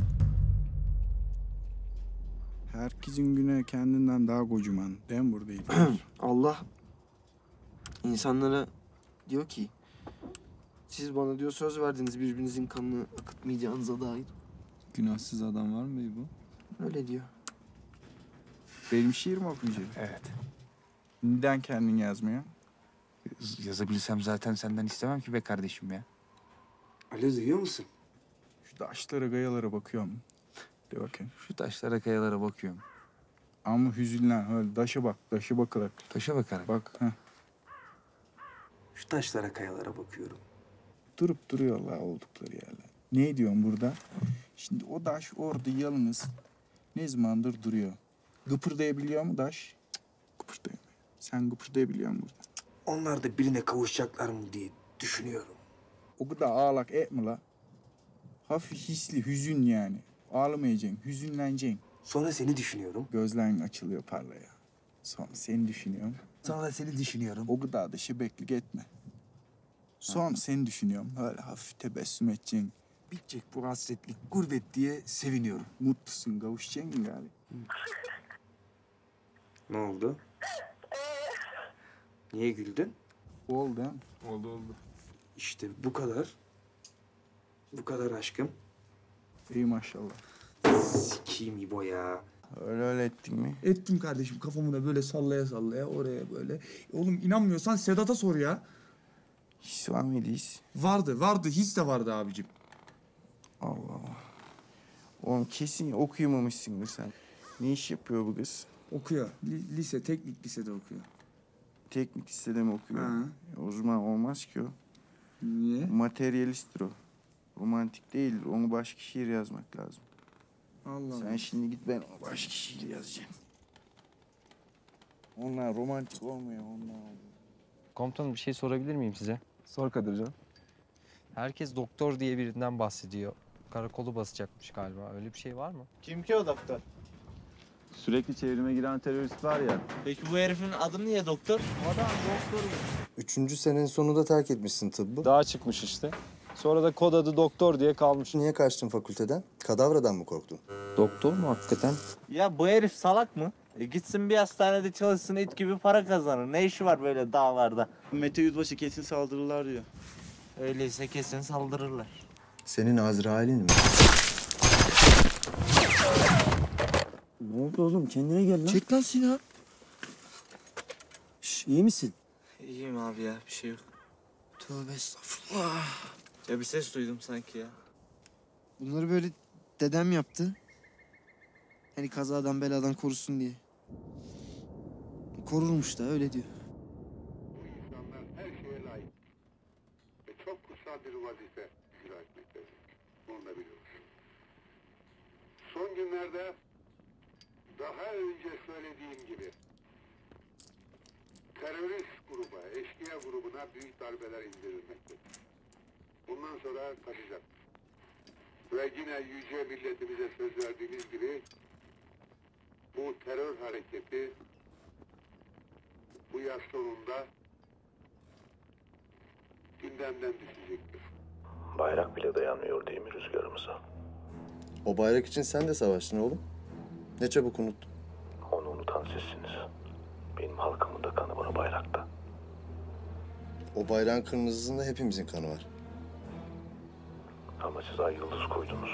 Herkesin güne kendinden daha kocaman. Değil mi buradaydı? Allah insanlara diyor ki siz bana diyor söz verdiniz birbirinizin kanını akıtmayacağınıza dair. Günahsız adam var mı bu? Öyle diyor. Benim şiir mi okuyacaksın? Evet. Neden kendin yazmıyor? Yazabilsem zaten senden istemem ki be kardeşim ya. Ali duyuyor musun? Şu taşlara, gayalara bakıyorum. De bakayım. Şu taşlara, kayalara bakıyorum. Ama hüzünlen. Öyle taşa bak, taşa bakarak. Taşa bakarak. Bak. Heh. Şu taşlara, kayalara bakıyorum. Durup duruyorlar oldukları yerler. Ne diyorsun burada? Şimdi o taş orada yalnız ne zamandır duruyor. Gıpırdayabiliyor mu taş? Cık, Gıpırdayamıyor. Sen gıpırdayabiliyor musun burada? Onlar da birine kavuşacaklar mı diye düşünüyorum. O kadar ağlak etme la. Hafif hisli, hüzün yani. Ağlamayacaksın, hüzünleneceksin. Sonra seni düşünüyorum. Gözlerin açılıyor parlaya. Sonra seni düşünüyorum. Sonra seni düşünüyorum. O kadar da şebeklik etme. Sonra seni düşünüyorum. Öyle hafif tebessüm edeceksin. Bitecek bu hasretlik, gurbet diye seviniyorum. Mutlusun, kavuşacaksın galiba. Ne oldu? Niye güldün? Oldu ha? Oldu oldu. İşte bu kadar. Bu kadar aşkım. İyi maşallah. Sikiyim İbo ya. Öyle öyle ettin mi? Ettim kardeşim kafamı da böyle sallaya sallaya oraya böyle. Oğlum inanmıyorsan Sedat'a sor ya. His var mıydı his? Vardı, vardı. His de vardı abicim. Allah Allah. Oğlum kesin okuyamamışsındır sen. Ne iş yapıyor bu kız? Okuyor. Li- lise, teknik lisede okuyor. Teknik lisede mi okuyor? Ha. E, o zaman olmaz ki o. Niye? Materyalisttir o. Romantik değil. Onu başka şiir yazmak lazım. Allah Sen Allah. şimdi git, ben başka şiir yazacağım. Onlar romantik olmuyor, onlar olmuyor. Komutanım bir şey sorabilir miyim size? Sor Kadircan. Herkes doktor diye birinden bahsediyor. Karakolu basacakmış galiba. Öyle bir şey var mı? Kim ki o doktor? Sürekli çevrime giren terörist var ya. Peki bu herifin adı niye doktor? Adam doktor. Üçüncü senenin sonunda terk etmişsin tıbbı. Daha çıkmış işte. Sonra da kod adı doktor diye kalmış. Niye kaçtın fakülteden? Kadavradan mı korktun? Doktor mu hakikaten? Ya bu herif salak mı? E gitsin bir hastanede çalışsın, it gibi para kazanır. Ne işi var böyle dağlarda? Mete Yüzbaşı kesin saldırırlar diyor. Öyleyse kesin saldırırlar. Senin Azrail'in mi? Ne oldu oğlum? Kendine gel lan. Çek lan Sinan. Şş, iyi misin? İyiyim abi ya, bir şey yok. Tövbe estağfurullah. Ya bir ses duydum sanki ya. Bunları böyle dedem yaptı. Hani kazadan beladan korusun diye. Korurmuş da öyle diyor. Her şeye layık ve çok kutsal bir vazife icra etmektedir. Bunu da biliyoruz. Son günlerde daha önce söylediğim gibi terörist gruba, eşkıya grubuna büyük darbeler indirilmektedir. Bundan sonra kaçacak. Ve yine yüce milletimize söz verdiğimiz gibi bu terör hareketi bu yaz sonunda gündemden düşecektir. Bayrak bile dayanmıyor değil mi rüzgarımıza? O bayrak için sen de savaştın oğlum. Ne çabuk unuttun. Onu unutan sizsiniz. Benim halkımın da kanı var o bayrakta. O bayrağın kırmızısında hepimizin kanı var. Ama siz ay yıldız koydunuz.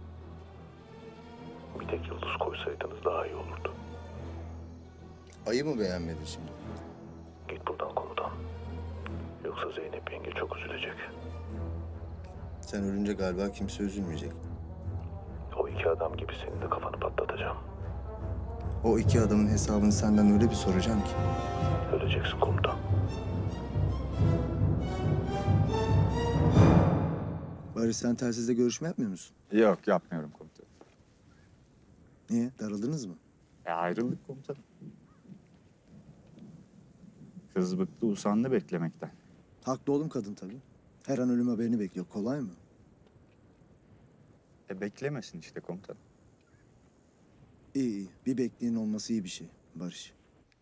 Bir tek yıldız koysaydınız daha iyi olurdu. Ayı mı beğenmedin şimdi? Git buradan komutan. Yoksa Zeynep yenge çok üzülecek. Sen ölünce galiba kimse üzülmeyecek. O iki adam gibi senin de kafanı patlatacağım. O iki adamın hesabını senden öyle bir soracağım ki. Öleceksin komutan. Barış, sen telsizle görüşme yapmıyor musun? Yok, yapmıyorum komutanım. Niye? Darıldınız mı? E ayrıldık komutanım. Kız bıktı, usandı beklemekten. Haklı oğlum kadın tabii. Her an ölüm haberini bekliyor. Kolay mı? E beklemesin işte komutanım. İyi iyi. Bir bekleyin olması iyi bir şey Barış.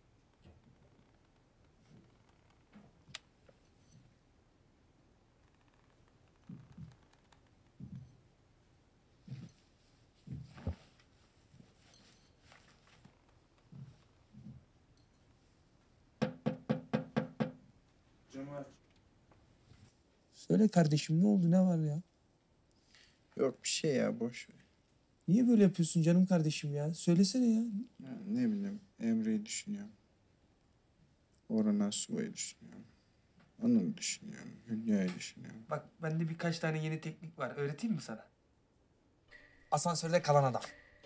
Söyle kardeşim, ne oldu, ne var ya? Yok bir şey ya, boş ver. Niye böyle yapıyorsun canım kardeşim ya? Söylesene ya. Ya ne bileyim, Emre'yi düşünüyorum. Orhan Asubay'ı düşünüyorum. Anıl'ı düşünüyorum. Hülya'yı düşünüyorum. Bak bende birkaç tane yeni teknik var. Öğreteyim mi sana? Asansörde kalan adam.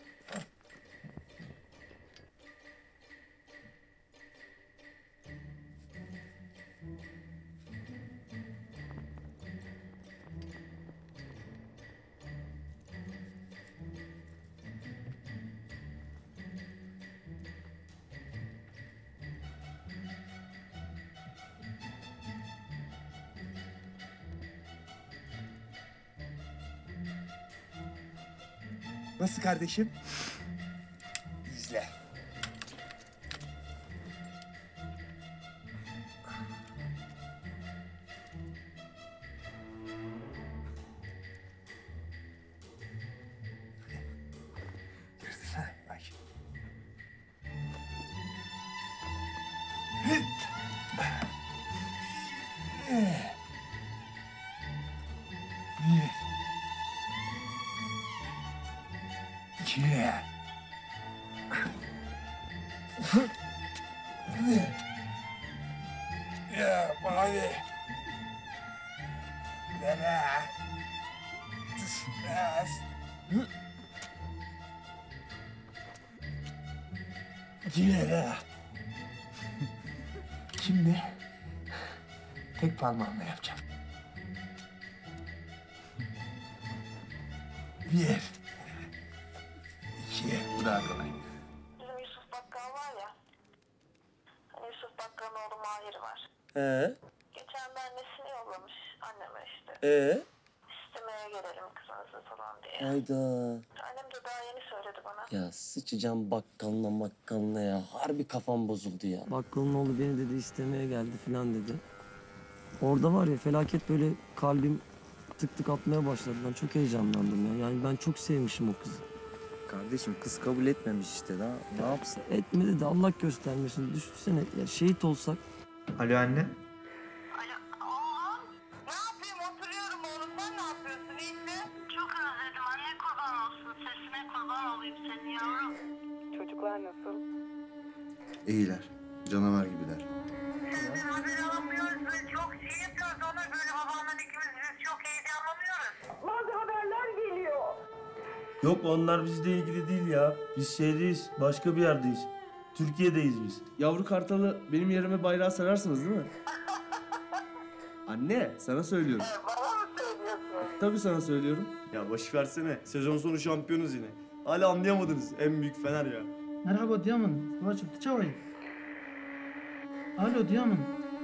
Nasıl kardeşim? İzle. Gördün ha? Bak. Bir. İki. Ya mavi. Düşlere. Düşmez. Dilere. Şimdi tek parmağımla yapacağım. Bir. İki. Bu daha kolay. Bizim Yusuf Bakkal var ya. Hani Yusuf Bakkal'ın oğlu Mahir var. Ee? Geçen bir annesini yollamış anneme işte. Ee? İstemeye gelelim kızınızı falan diye. Hayda. Annem de daha yeni söyledi bana. Ya sıçacağım bakkalına bakkalına ya. Harbi kafam bozuldu ya. Bakkalın oğlu beni dedi istemeye geldi falan dedi. Orada var ya felaket böyle kalbim tık tık atmaya başladı. Ben çok heyecanlandım ya. Yani ben çok sevmişim o kızı. Kardeşim kız kabul etmemiş işte daha ne yapsın? Etmedi de Allah göstermesin. Düşünsene ya şehit olsak. Alo anne. Ne yapayım oturuyorum oğlum sen ne yapıyorsun iyisin? Çok özledim anne kurban olsun sesine kurban olayım senin yavrum. Çocuklar nasıl? İyiler. Canavar gibiler. Senden haber alamıyoruz ve çok şey yapıyoruz ona böyle babamla ikimiz biz çok heyecanlanıyoruz. Bazı haberler geliyor. Yok onlar bizle ilgili değil ya. Biz şeydeyiz, başka bir yerdeyiz. Türkiye'deyiz biz. Yavru kartalı benim yerime bayrağı sararsınız değil mi? Anne sana söylüyorum. Bana mı söylüyorsun? Tabii sana söylüyorum. Ya boş versene. Sezon sonu şampiyonuz yine. Hala anlayamadınız. En büyük Fener ya. Merhaba Diamond. Babacım, ты чего? Alo Diamond.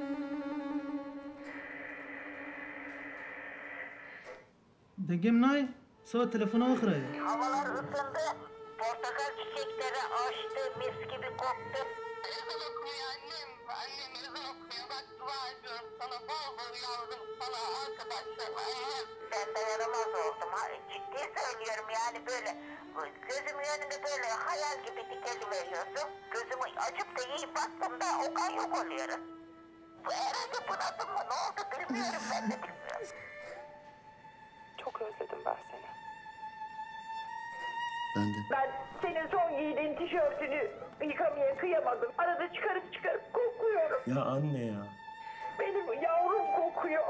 Degem nay? Sonra telefona bakırayım. Havalar ısındı. Portakal çiçekleri açtı. Mis gibi koktu. Ezan okuyor annem. Annem ezan okuyor. Bak dua ediyorum sana. Bol bol yavrum sana arkadaşlarıma. Annem. Ben dayanamaz oldum. Ciddi söylüyorum yani böyle. Gözümün önünde böyle hayal gibi dikeli veriyorsun. Gözümü açıp da iyi baktığımda Okan yok oluyorum. Bu herhalde bunadım mı? Ne oldu bilmiyorum ben de bilmiyorum. Çok özledim ben seni. Ben de. Ben senin son giydiğin tişörtünü yıkamaya kıyamadım. Arada çıkarıp çıkarıp kokuyorum. Ya anne ya. Benim yavrum kokuyor.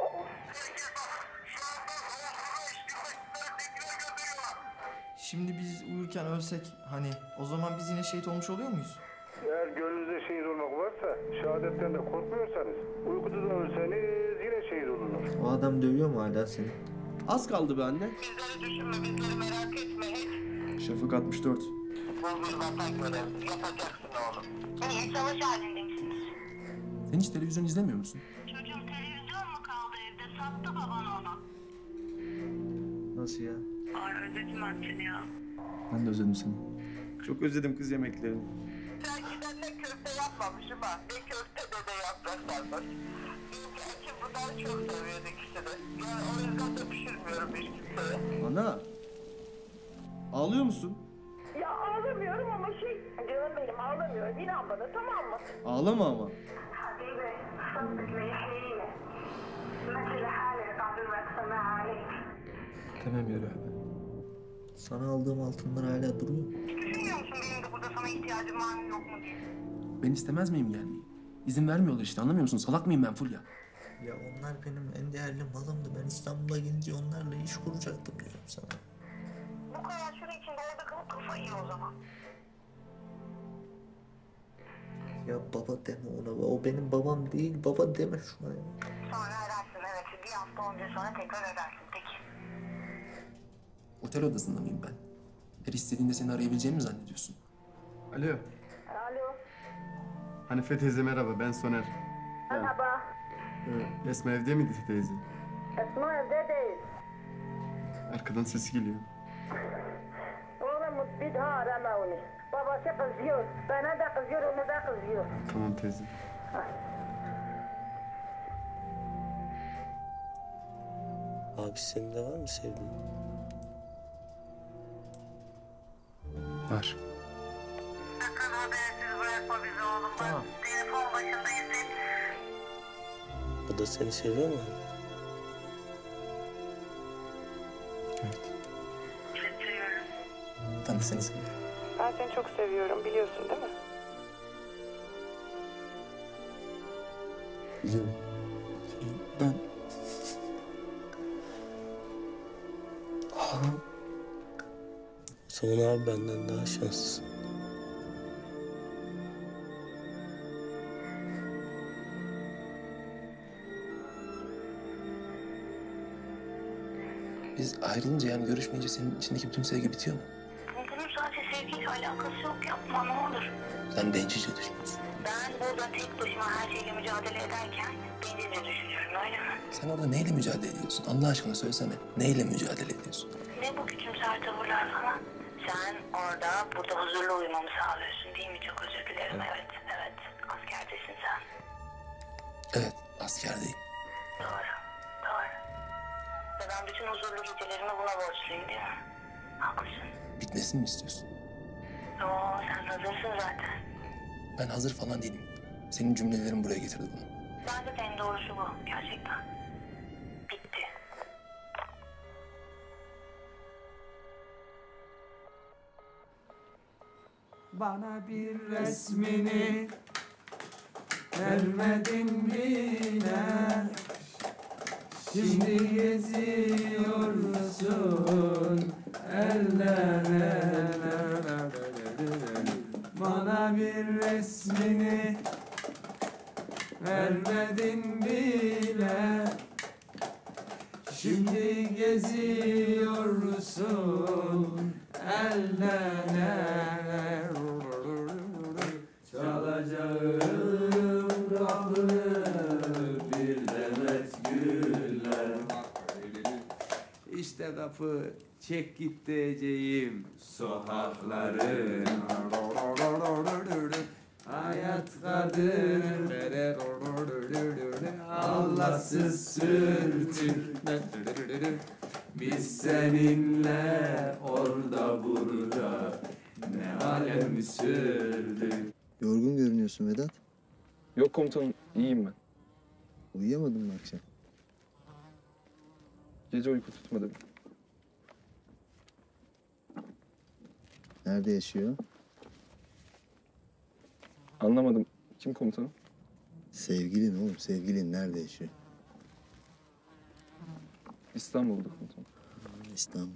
Şimdi biz uyurken ölsek hani o zaman biz yine şehit olmuş oluyor muyuz? Eğer gönlünüzde şehit olmak varsa, şehadetten de korkmuyorsanız, uykuda da ölseniz yine şehit olunur. O adam dövüyor mu hala seni? Az kaldı be anne. Bizleri düşünme, bizleri merak etme hiç. Şafak altmış dört. Bu bir vatan görevi. Yapacaksın oğlum. İyi, savaş halindeymişsiniz. Sen hiç televizyon izlemiyor musun? Çocuğum televizyon mu kaldı evde? Sattı baban onu. Nasıl ya? Ay özledim ben seni ya. Ben de özledim seni. Çok özledim kız yemeklerini. Belki ne köfte yapmamışım ha. Ne köfte de de yapraklarmış. Gerçi bunları çok seviyordu ikisi de. Yani o yüzden de pişirmiyorum hiç kimseye. Ana. Ağlıyor musun? Ya ağlamıyorum ama şey... Canım benim ağlamıyorum. İnan bana tamam mı? Ağlama ama. حبيبي صوتك ليحييني مثل حالك عدوك سمع عليك. Tamam ya Rahman. Sana aldığım altınlar hala duruyor. Düşünmüyor musun benim de burada sana ihtiyacım var mı yok mu diye? Ben istemez miyim gelmeyi? İzin vermiyorlar işte anlamıyor musun? Salak mıyım ben Fulya? Ya onlar benim en değerli malımdı. Ben İstanbul'a gelince onlarla iş kuracaktım diyorum sana. Bu kadar süre içinde orada kalıp kafayı iyi o zaman. Ya baba deme ona. O benim babam değil. Baba deme şuna ya. Sonra ararsın evet. Bir hafta on gün sonra tekrar edersin peki. Otel odasında mıyım ben? Her istediğinde seni arayabileceğimi mi zannediyorsun? Alo. Alo. Hanife teyze merhaba, ben Soner. Merhaba. Ee, Esma evde miydi teyze? Esma evde değil. Arkadan sesi geliyor. Oğlum bir daha arama onu. Babası kızıyor. Bana da kızıyor, ona da kızıyor. Tamam teyze. Abi senin de var mı sevdiğin? Var. Sakın habersiz bırakma bizi oğlum. Tamam. Telefon başındayız hep. O da seni seviyor mu? Evet. Seviyorum. Ben de seni seviyorum. Ben seni çok seviyorum, biliyorsun değil mi? Biliyorum. Ben... Son abi benden daha şanslısın. Biz ayrılınca yani görüşmeyince senin içindeki bütün sevgi bitiyor mu? Bunun sadece sevgiyle alakası yok, yapma ne olur. Sen bencilce düşünüyorsun. Ben burada tek başıma her şeyle mücadele ederken bencilce düşünüyorum, öyle mi? Sen orada neyle mücadele ediyorsun? Allah aşkına söylesene. Neyle mücadele ediyorsun? Ne bu küçümser tavırlar falan? Sen orada burada huzurlu uyumamı sağlıyorsun değil mi? Çok özür dilerim, evet, evet. Askerdesin sen. Evet, askerdeyim. Doğru, doğru. Ve ben bütün huzurlu gecelerimi buna borçluyum değil mi? Haklısın. Bitmesini mi istiyorsun? Oo, sen hazırsın zaten. Ben hazır falan değilim. Senin cümlelerin buraya getirdi bunu. Bence de en doğrusu bu, gerçekten. Bitti. Bana bir resmini vermedin bile. Şimdi geziyorsun eller eller. Bana bir resmini vermedin bile. Şimdi geziyorsun eller eller. Çalacağım kapını bir demet güller. İşte kapı çek git diyeceğim sokakların. Hayat kadın Allahsız sürtün. Biz seninle orada burada ne alem sürdük. Yorgun görünüyorsun Vedat. Yok komutanım, iyiyim ben. Uyuyamadın mı akşam? Gece uyku tutmadı. Nerede yaşıyor? Anlamadım. Kim komutanım? Sevgilin oğlum, sevgilin nerede yaşıyor? İstanbul'da komutanım. İstanbul.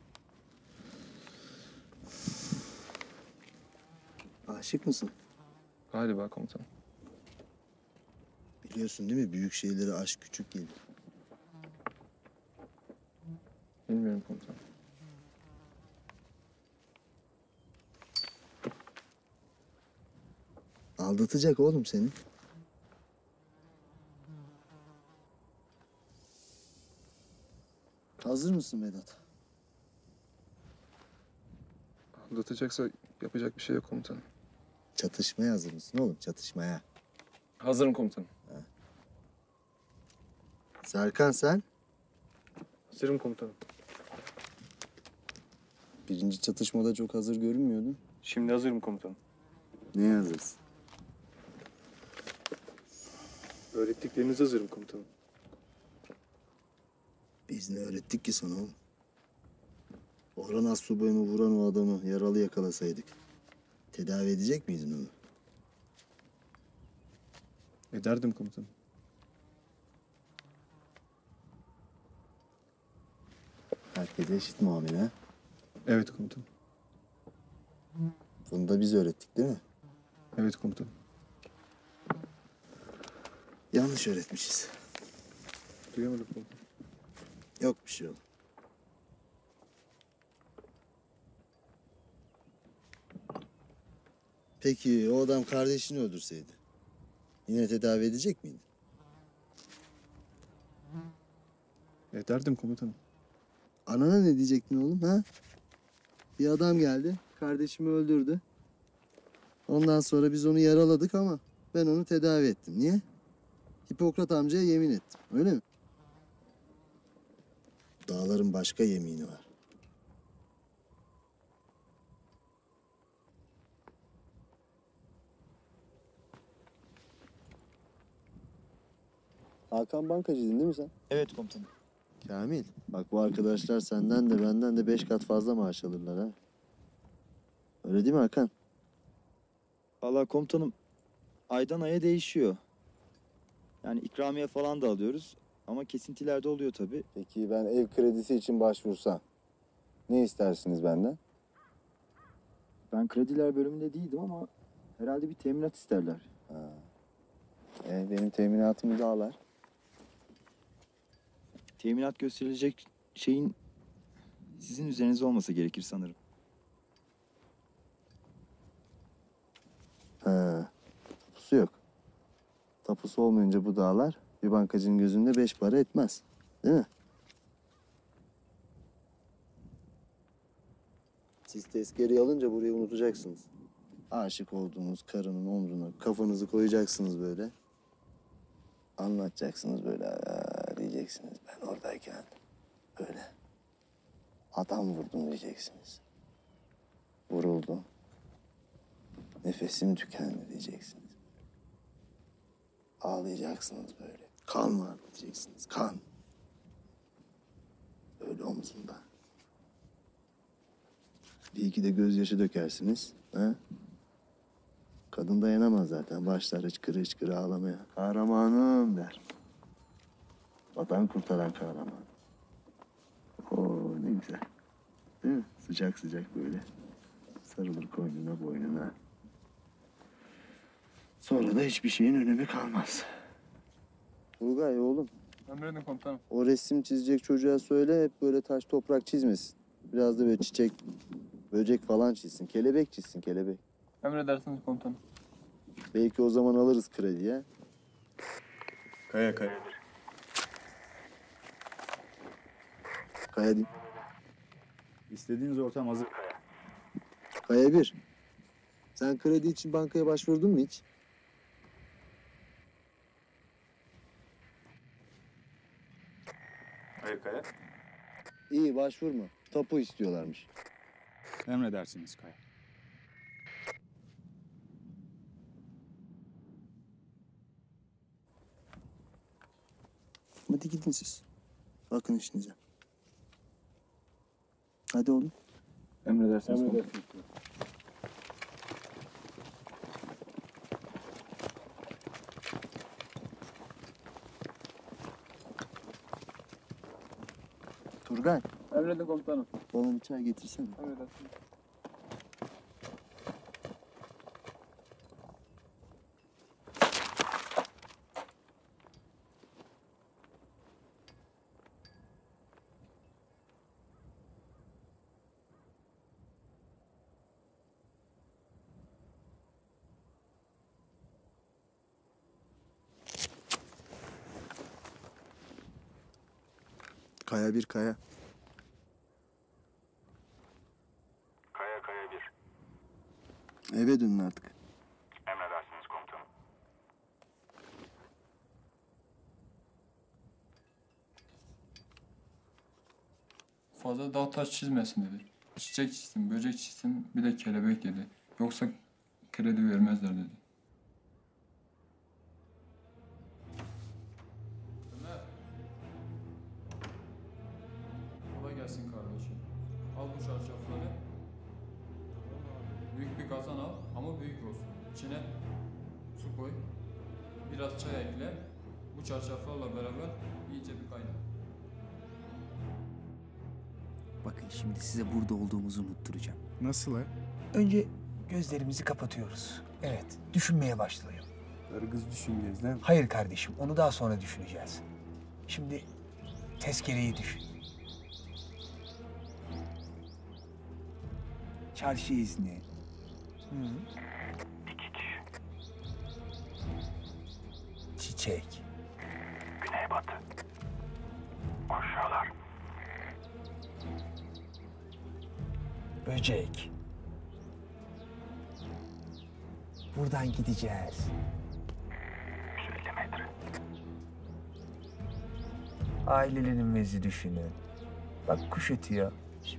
Aşık mısın? Galiba komutanım. Biliyorsun değil mi? Büyük şeylere aşk küçük gelir. Bilmiyorum komutanım. Aldatacak oğlum seni. Hazır mısın Vedat? Aldatacaksa yapacak bir şey yok komutanım. Çatışmaya hazır mısın oğlum? Çatışmaya. Hazırım komutanım. Serkan sen? Hazırım komutanım. Birinci çatışmada çok hazır görünmüyordun. Şimdi hazırım komutanım. Neye hazırsın? Öğrettikleriniz hazırım komutanım. Biz ne öğrettik ki sana oğlum? Orhan Assubay'ımı vuran o adamı yaralı yakalasaydık. Tedavi edecek miydin onu? Ederdim komutanım. Herkese eşit muamele ha? Evet komutanım. Bunu da biz öğrettik değil mi? Evet komutanım. Yanlış öğretmişiz. Duyamadım komutanım. Yok bir şey oğlum. Peki o adam kardeşini öldürseydi yine tedavi edecek miydin? Ederdim komutanım. Anana ne diyecektin oğlum ha? Bir adam geldi, kardeşimi öldürdü. Ondan sonra biz onu yaraladık ama ben onu tedavi ettim. Niye? Hipokrat amcaya yemin ettim, öyle mi? Dağların başka yemini var. Hakan bankacıydın değil mi sen? Evet komutanım. Kamil, bak bu arkadaşlar senden de benden de beş kat fazla maaş alırlar ha. Öyle değil mi Hakan? Vallahi komutanım aydan aya değişiyor. Yani ikramiye falan da alıyoruz ama kesintilerde oluyor tabii. Peki ben ev kredisi için başvursam Ne istersiniz benden? Ben krediler bölümünde değildim ama herhalde bir teminat isterler. Ha. E, benim teminatımı da ağlar. Teminat gösterilecek şeyin sizin üzerinizde olması gerekir sanırım. Ha. Tapusu yok. Tapusu olmayınca bu dağlar bir bankacının gözünde beş para etmez. Değil mi? Siz tezkereyi alınca burayı unutacaksınız. Aşık olduğunuz karının omzuna kafanızı koyacaksınız böyle. Anlatacaksınız böyle. Aa, diyeceksiniz ben oradayken böyle adam vurdum diyeceksiniz. Vuruldum. Nefesim tükendi diyeceksiniz. Ağlayacaksınız böyle. Kan var diyeceksiniz. Kan. Böyle omzunda. Bir iki de gözyaşı dökersiniz. Ha? Kadın dayanamaz zaten. Başlar hıçkırı hıçkırı ağlamaya. Kahramanım der. Vatan kurtaran kahraman. Oo ne güzel. Değil mi? Sıcak sıcak böyle. Sarılır koynuna boynuna. Sonra da hiçbir şeyin önemi kalmaz. Turgay oğlum. Emredin komutanım. O resim çizecek çocuğa söyle hep böyle taş toprak çizmesin. Biraz da böyle çiçek, böcek falan çizsin. Kelebek çizsin kelebek. Emredersiniz komutanım. Belki o zaman alırız krediye. Kaya kaya. Kaya değil. İstediğiniz ortam hazır. Kaya bir. Sen kredi için bankaya başvurdun mu hiç? Hayır Kaya. İyi başvurma. Tapu istiyorlarmış. Emredersiniz Kaya. Hadi gidin siz. Bakın işinize. Hadi oğlum. Emredersiniz. Emredersiniz. Turgay. Emredin komutanım. Bana bir çay getirsene. Emredersiniz. Kaya bir kaya. Kaya Kaya bir. Eve dönün artık. Emredersiniz komutanım. Fazla dağ taş çizmesin dedi. Çiçek çizsin, böcek çizsin, bir de kelebek dedi. Yoksa kredi vermezler dedi. Ömer. Kolay gelsin kardeşim. Al bu çarşafları. Büyük bir kazan al ama büyük olsun. İçine su koy. Biraz çay ekle. Bu çarşaflarla beraber iyice bir kaynar. Bakın şimdi size burada olduğumuzu unutturacağım. Nasıl ha? Önce gözlerimizi kapatıyoruz. Evet, düşünmeye başlayalım. Karı düşüneceğiz değil mi? Hayır kardeşim, onu daha sonra düşüneceğiz. Şimdi tezkereyi düşün. Çarşı izni. Hı. Çiçek. Güneybatı. Aşağılar. Böcek. Buradan gideceğiz. yüz elli metre. Ailelerimizi düşünün. Bak kuş ötüyor.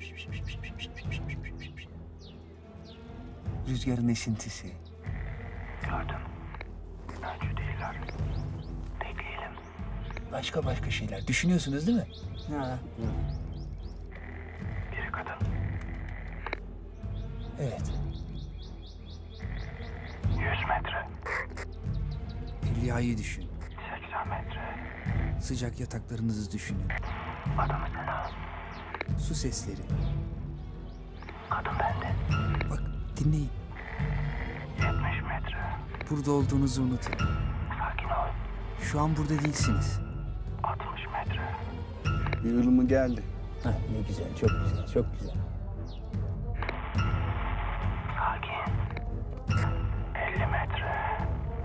Rüzgarın esintisi. Gördüm. Öncü değiller. Bekleyelim. Başka başka şeyler. Düşünüyorsunuz değil mi? Ha. Biri kadın. Evet. yüz metre. Hülya'yı düşün. seksen metre. Sıcak yataklarınızı düşünün. Adamı sen al. Su sesleri. Kadın bende. Bak dinleyin. yetmiş metre. Burada olduğunuzu unutun. Sakin ol. Şu an burada değilsiniz. altmış metre. Bir ılımı geldi. Heh, ne güzel, çok güzel, çok güzel. Sakin. elli metre.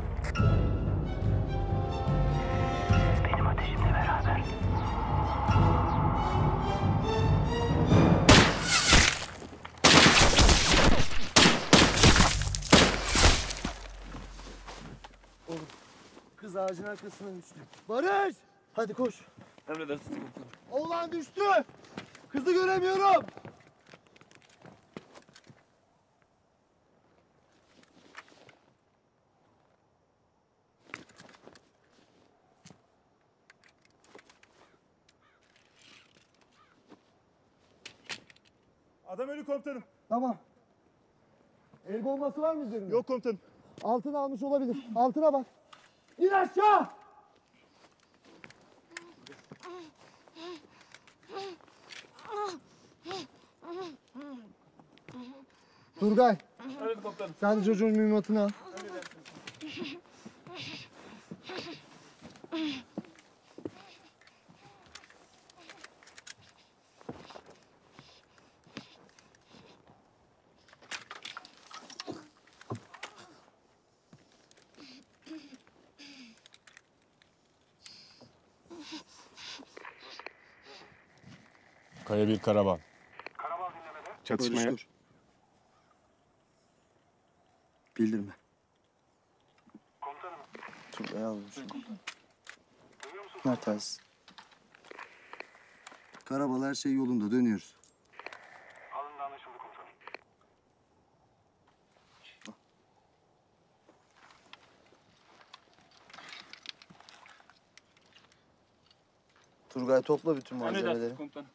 Benim ateşimle beraber. Oğlum, kız ağacın arkasına düştü. Barış! Hadi koş. Emredersiniz komutanım. Oğlan düştü. Kızı göremiyorum. Adam ölü komutanım. Tamam. El bombası var mı üzerinde? Yok komutanım. Altına almış olabilir. Altına bak. İn aşağı! Turgay. Evet komutanım. Sen de çocuğun mühimmatını al. Kaya bir karavan. Çatışmaya. Barış, dur. Bildirme. Turgay almış. Mertens. Karabal her şey yolunda, dönüyoruz. Alındı, anlaşıldı komutanım. Turgay topla bütün malzemeleri. Emredersiniz komutanım.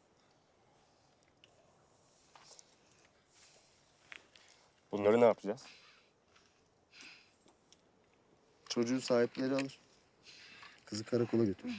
Bunları ne yapacağız? Çocuğu sahipleri alır. Kızı karakola götür.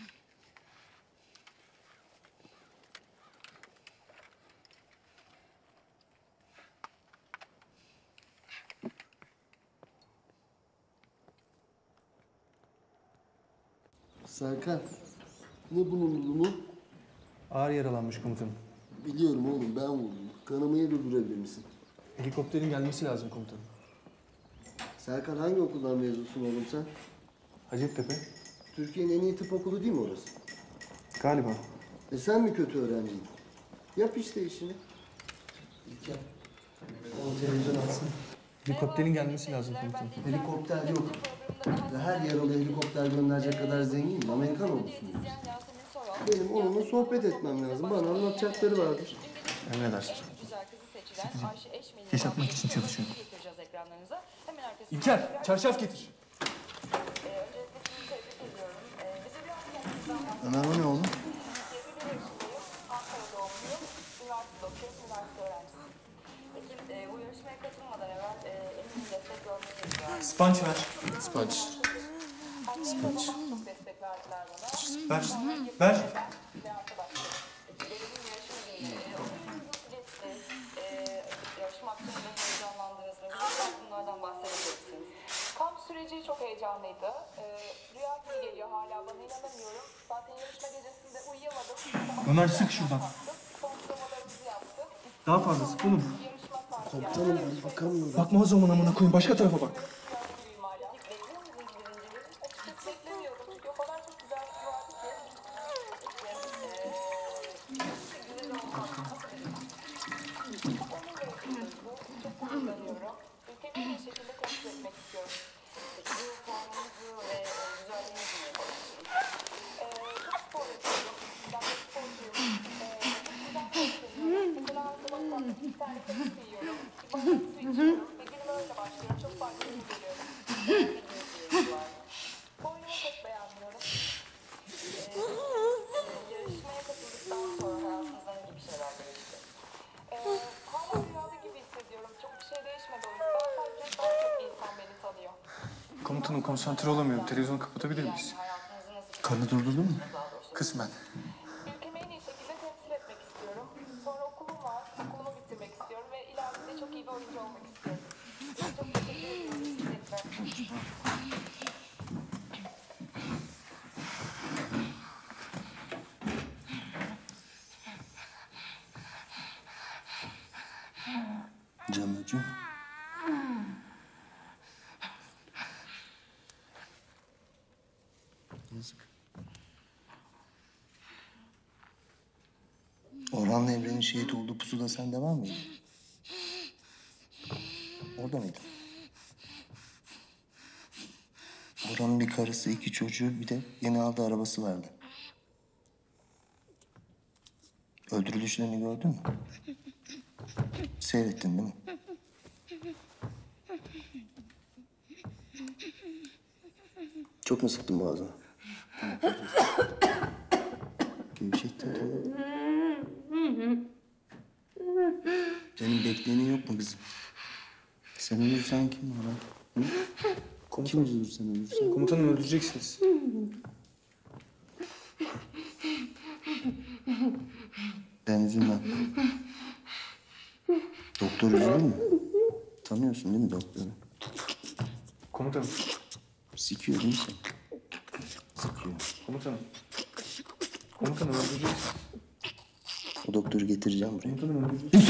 Serkan, ne bunun durumu? Ağır yaralanmış komutanım. Biliyorum oğlum, ben vurdum. Kanamayı durdurabilir misin? Helikopterin gelmesi lazım komutanım. Serkan, hangi okuldan mezunsun oğlum sen? Hacettepe. Türkiye'nin en iyi tıp okulu değil mi orası? Galiba. E sen mi kötü öğrenciydin? Yap işte işini. İlker. O televizyon atsın. Helikopterin gelmesi lazım komutanım. Helikopter yok. Ve her yaralı helikopter gönderecek kadar zenginim. Amerikan olmuşsunuz. Benim onunla sohbet etmem lazım. Bana anlatacakları vardır. Emredersiniz. Yaşatmak için çalışıyorum. İlker, çarşaf getir. Ömer o ne oğlum? Sponge ver. Sponge. Sponge. Ver. Ver. Bunlardan bahsedebilirsiniz. Kamp süreci çok heyecanlıydı. Ee, rüya gibi geliyor hala, bana inanamıyorum. Zaten yarışma gecesinde uyuyamadım. Ömer sık şuradan. Son sıralamalarımızı yaptık. Daha fazla sık oğlum. Komutanım, ben bakamıyorum. Bakma o zaman amına koyayım. Başka tarafa bak. Ülkemi bir şekilde temsil etmek istiyorum. Bu puanımızı ve güzelliğimizi yapabiliriz. Çok spor yapıyorum. Ben de sporcuyum. Buradan bahsediyorum. Mesela sabahtan iki tane kapı yiyorum. Bir bardak su içiyorum. Ve günüme öyle başlıyorum. Çok farklı hissediyorum. Boynumu pek beğenmiyorum. Yarışmaya katıldıktan sonra hayatımızdan iyi bir şeyler değişti. Hala rüyada gibi hissediyorum. Çok bir şey değişmedi o yüzden. Sadece daha çok insan beni tanıyor. Komutanım konsantre olamıyorum. Televizyonu kapatabilir miyiz? Kanı durdurdun mu? Kısmen. Ülkemi en iyi şekilde temsil etmek istiyorum. Sonra okulum var. Okulumu bitirmek istiyorum Canıcığım. Yazık. Orhan'la Emre'nin şehit olduğu pusuda sen de var mıydın? Orada mıydın? Orhan'ın bir karısı, iki çocuğu, bir de yeni aldığı arabası vardı. Öldürülüşlerini gördün mü? Seyrettin değil mi? Çok mu sıktın boğazını? Gevşektin tamam. Senin bekleyenin yok mu kızım? Sen ölürsen kim var lan? Hı? Kim üzülür sen ölürsen? Komutanım öldüreceksiniz. Ben üzülmem. Doktor üzülür mü? Tanıyorsun değil mi doktoru? Komutanım. Sikiyor değil mi sen? Sikiyor. Komutanım. Komutanım öldüreceksiniz. O doktoru getireceğim buraya. Komutanım öldüreceksiniz.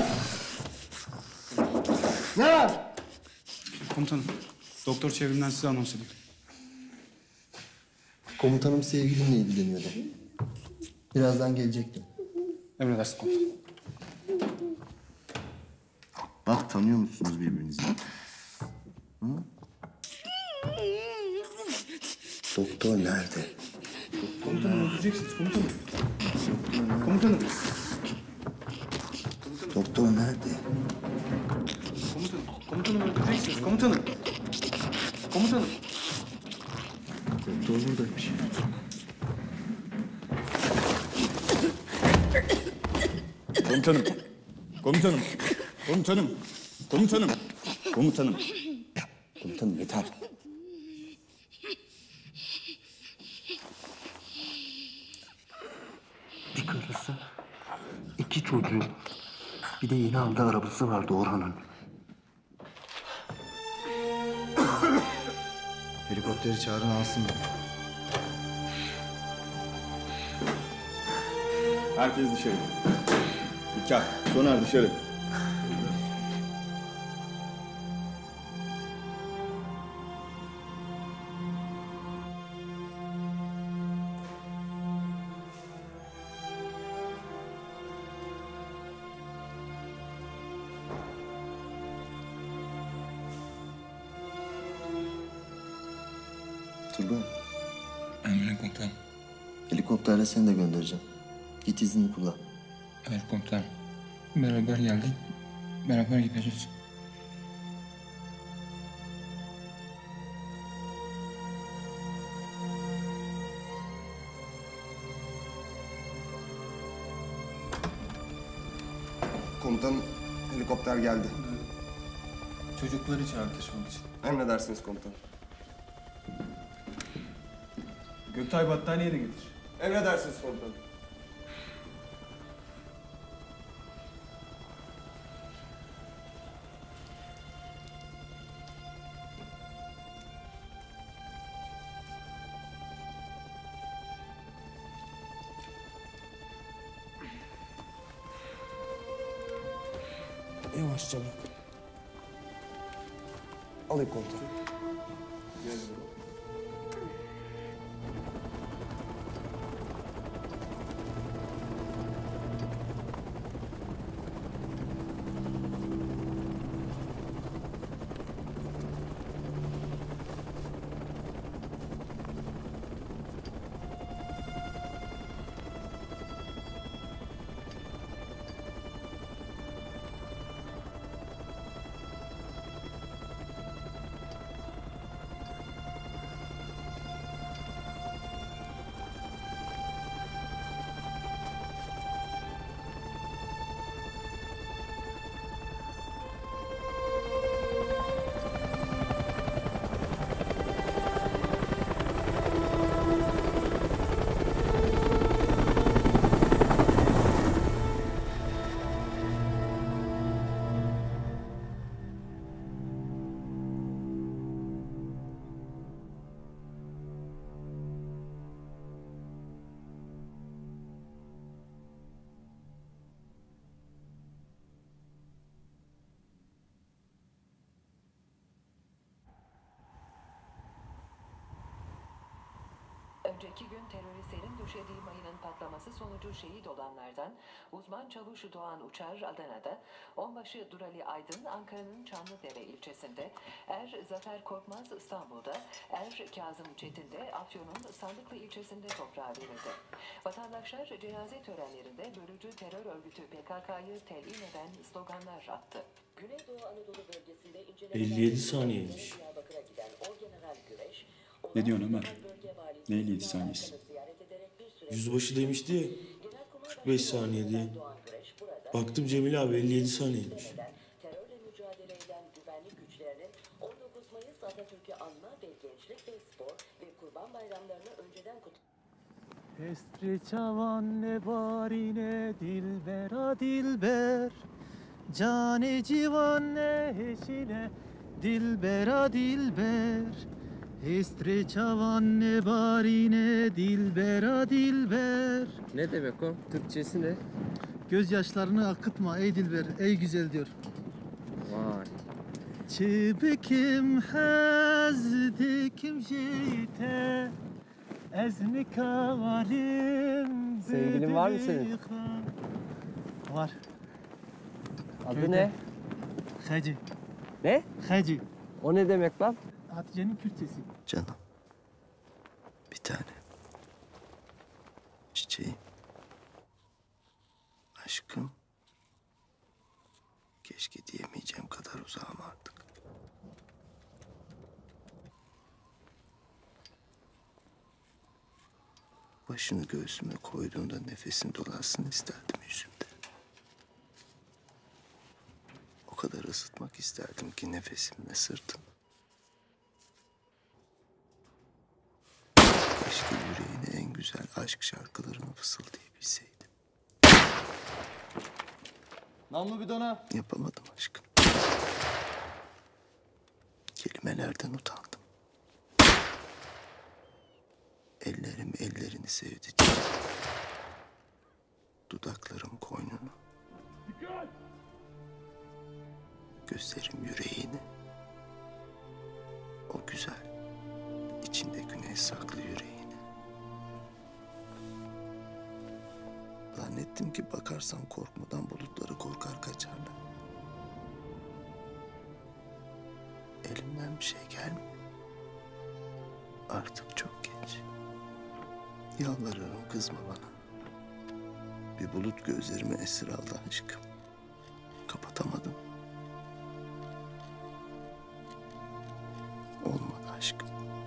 Ne var? Komutanım, doktor çevrimden size anons edeyim. Komutanım sevgilimle ilgileniyordu. Birazdan gelecektim. Emredersin komutanım. Bak tanıyor musunuz birbirinizi? Hı? Doktor nerede? Komutanım öldüreceksiniz komutanım. Komutanım. Doktor nerede? Komutanım. Komutanım öldüreceksiniz komutanım. Komutanım. Doktor buradaymış. Komutanım. Komutanım. Komutanım. Komutanım. Komutanım. Komutanım yeter. Bir karısı, iki çocuğu, bir de yeni aldığı arabası vardı Orhan'ın. Helikopteri çağırın alsın beni. Herkes dışarı. Nikah. Soner dışarı. Turgay, Emre komutanım. helikopterle seni de göndereceğim. Git iznini kullan. Evet komutanım. Beraber geldik. Beraber gideceğiz. Komutanım, helikopter geldi. Çocukları çağır taşımak için. Emredersiniz komutanım. Göktay battaniye de getir. Emredersiniz komutanım. Yavaşça bırak. Alayım komutanım. önceki gün teröristlerin döşediği mayının patlaması sonucu şehit olanlardan uzman çavuş Doğan Uçar Adana'da, onbaşı Durali Aydın Ankara'nın Çamlıdere ilçesinde, Er Zafer Korkmaz İstanbul'da, Er Kazım Çetin de Afyon'un Sandıklı ilçesinde toprağa verildi. Vatandaşlar cenaze törenlerinde bölücü terör örgütü P K K'yı telin eden sloganlar attı. Güneydoğu Anadolu bölgesinde elli yedi saniyeymiş. Ne diyorsun Ömer? Ne elli yedi saniyesi? Yüzbaşı demişti ya kırk beş saniye diye. Baktım Cemil abi elli yedi saniyeymiş. Terörle mücadele eden güvenlik güçlerinin on dokuz Mayıs Atatürk'ü anma ve gençlik ve spor ve kurban bayramlarını önceden kutladı. Estreçavan barine dilbera dilber, cane civan ne eşine dilbera dilber. Estreçavan barine dilbera dilber. Ne demek o? Türkçesi ne? Gözyaşlarını akıtma ey dilber, ey güzel diyor. Vay. Çibikim hazdikim şeyte ezni kavalim. Sevgilin var mı senin? Var. Adı Köyde. ne? Hacı. Ne? Hacı. O ne demek lan? Hatice'nin Kürtçesi. Canım. Bir tane. Çiçeğim. Aşkım. Keşke diyemeyeceğim kadar uzağım artık. Başını göğsüme koyduğunda nefesin dolasın isterdim yüzümde. O kadar ısıtmak isterdim ki nefesimle sırtını. Keşke yüreğine en güzel aşk şarkılarını fısıldayabilseydim. Namlu bidona. Yapamadım aşkım. Kelimelerden utandım. Ellerim ellerini sevdi. Dudaklarım koynunu. Gözlerim yüreğini. O güzel, içinde güneş saklı yüreğini. Zannettim ki bakarsam korkmadan bulutları korkar kaçarlar. Elimden bir şey gelmiyor. Artık çok geç. Yalvarırım kızma bana. Bir bulut gözlerimi esir aldı aşkım. Kapatamadım. Olmadı aşkım.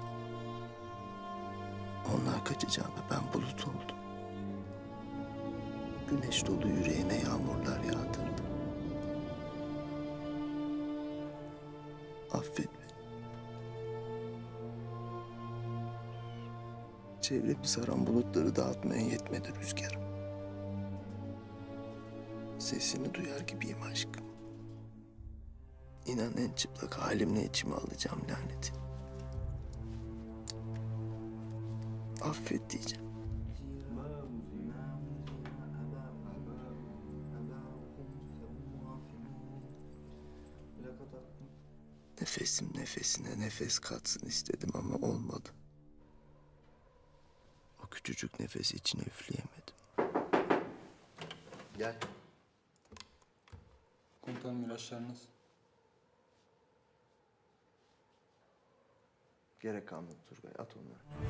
Onlar kaçacağına ben bulut oldum. Güneş dolu yüreğine yağmurlar yağdırdım. Affet beni. Çevremi saran bulutları dağıtmaya yetmedi rüzgarım. Sesini duyar gibiyim aşkım. İnan en çıplak halimle içime alacağım lanetini. Affet diyeceğim. Nefesim nefesine nefes katsın istedim ama olmadı. O küçücük nefesi içine üfleyemedim. Gel. Komutanım ilaçlarınız. Gerek kalmadı Turgay, at onları.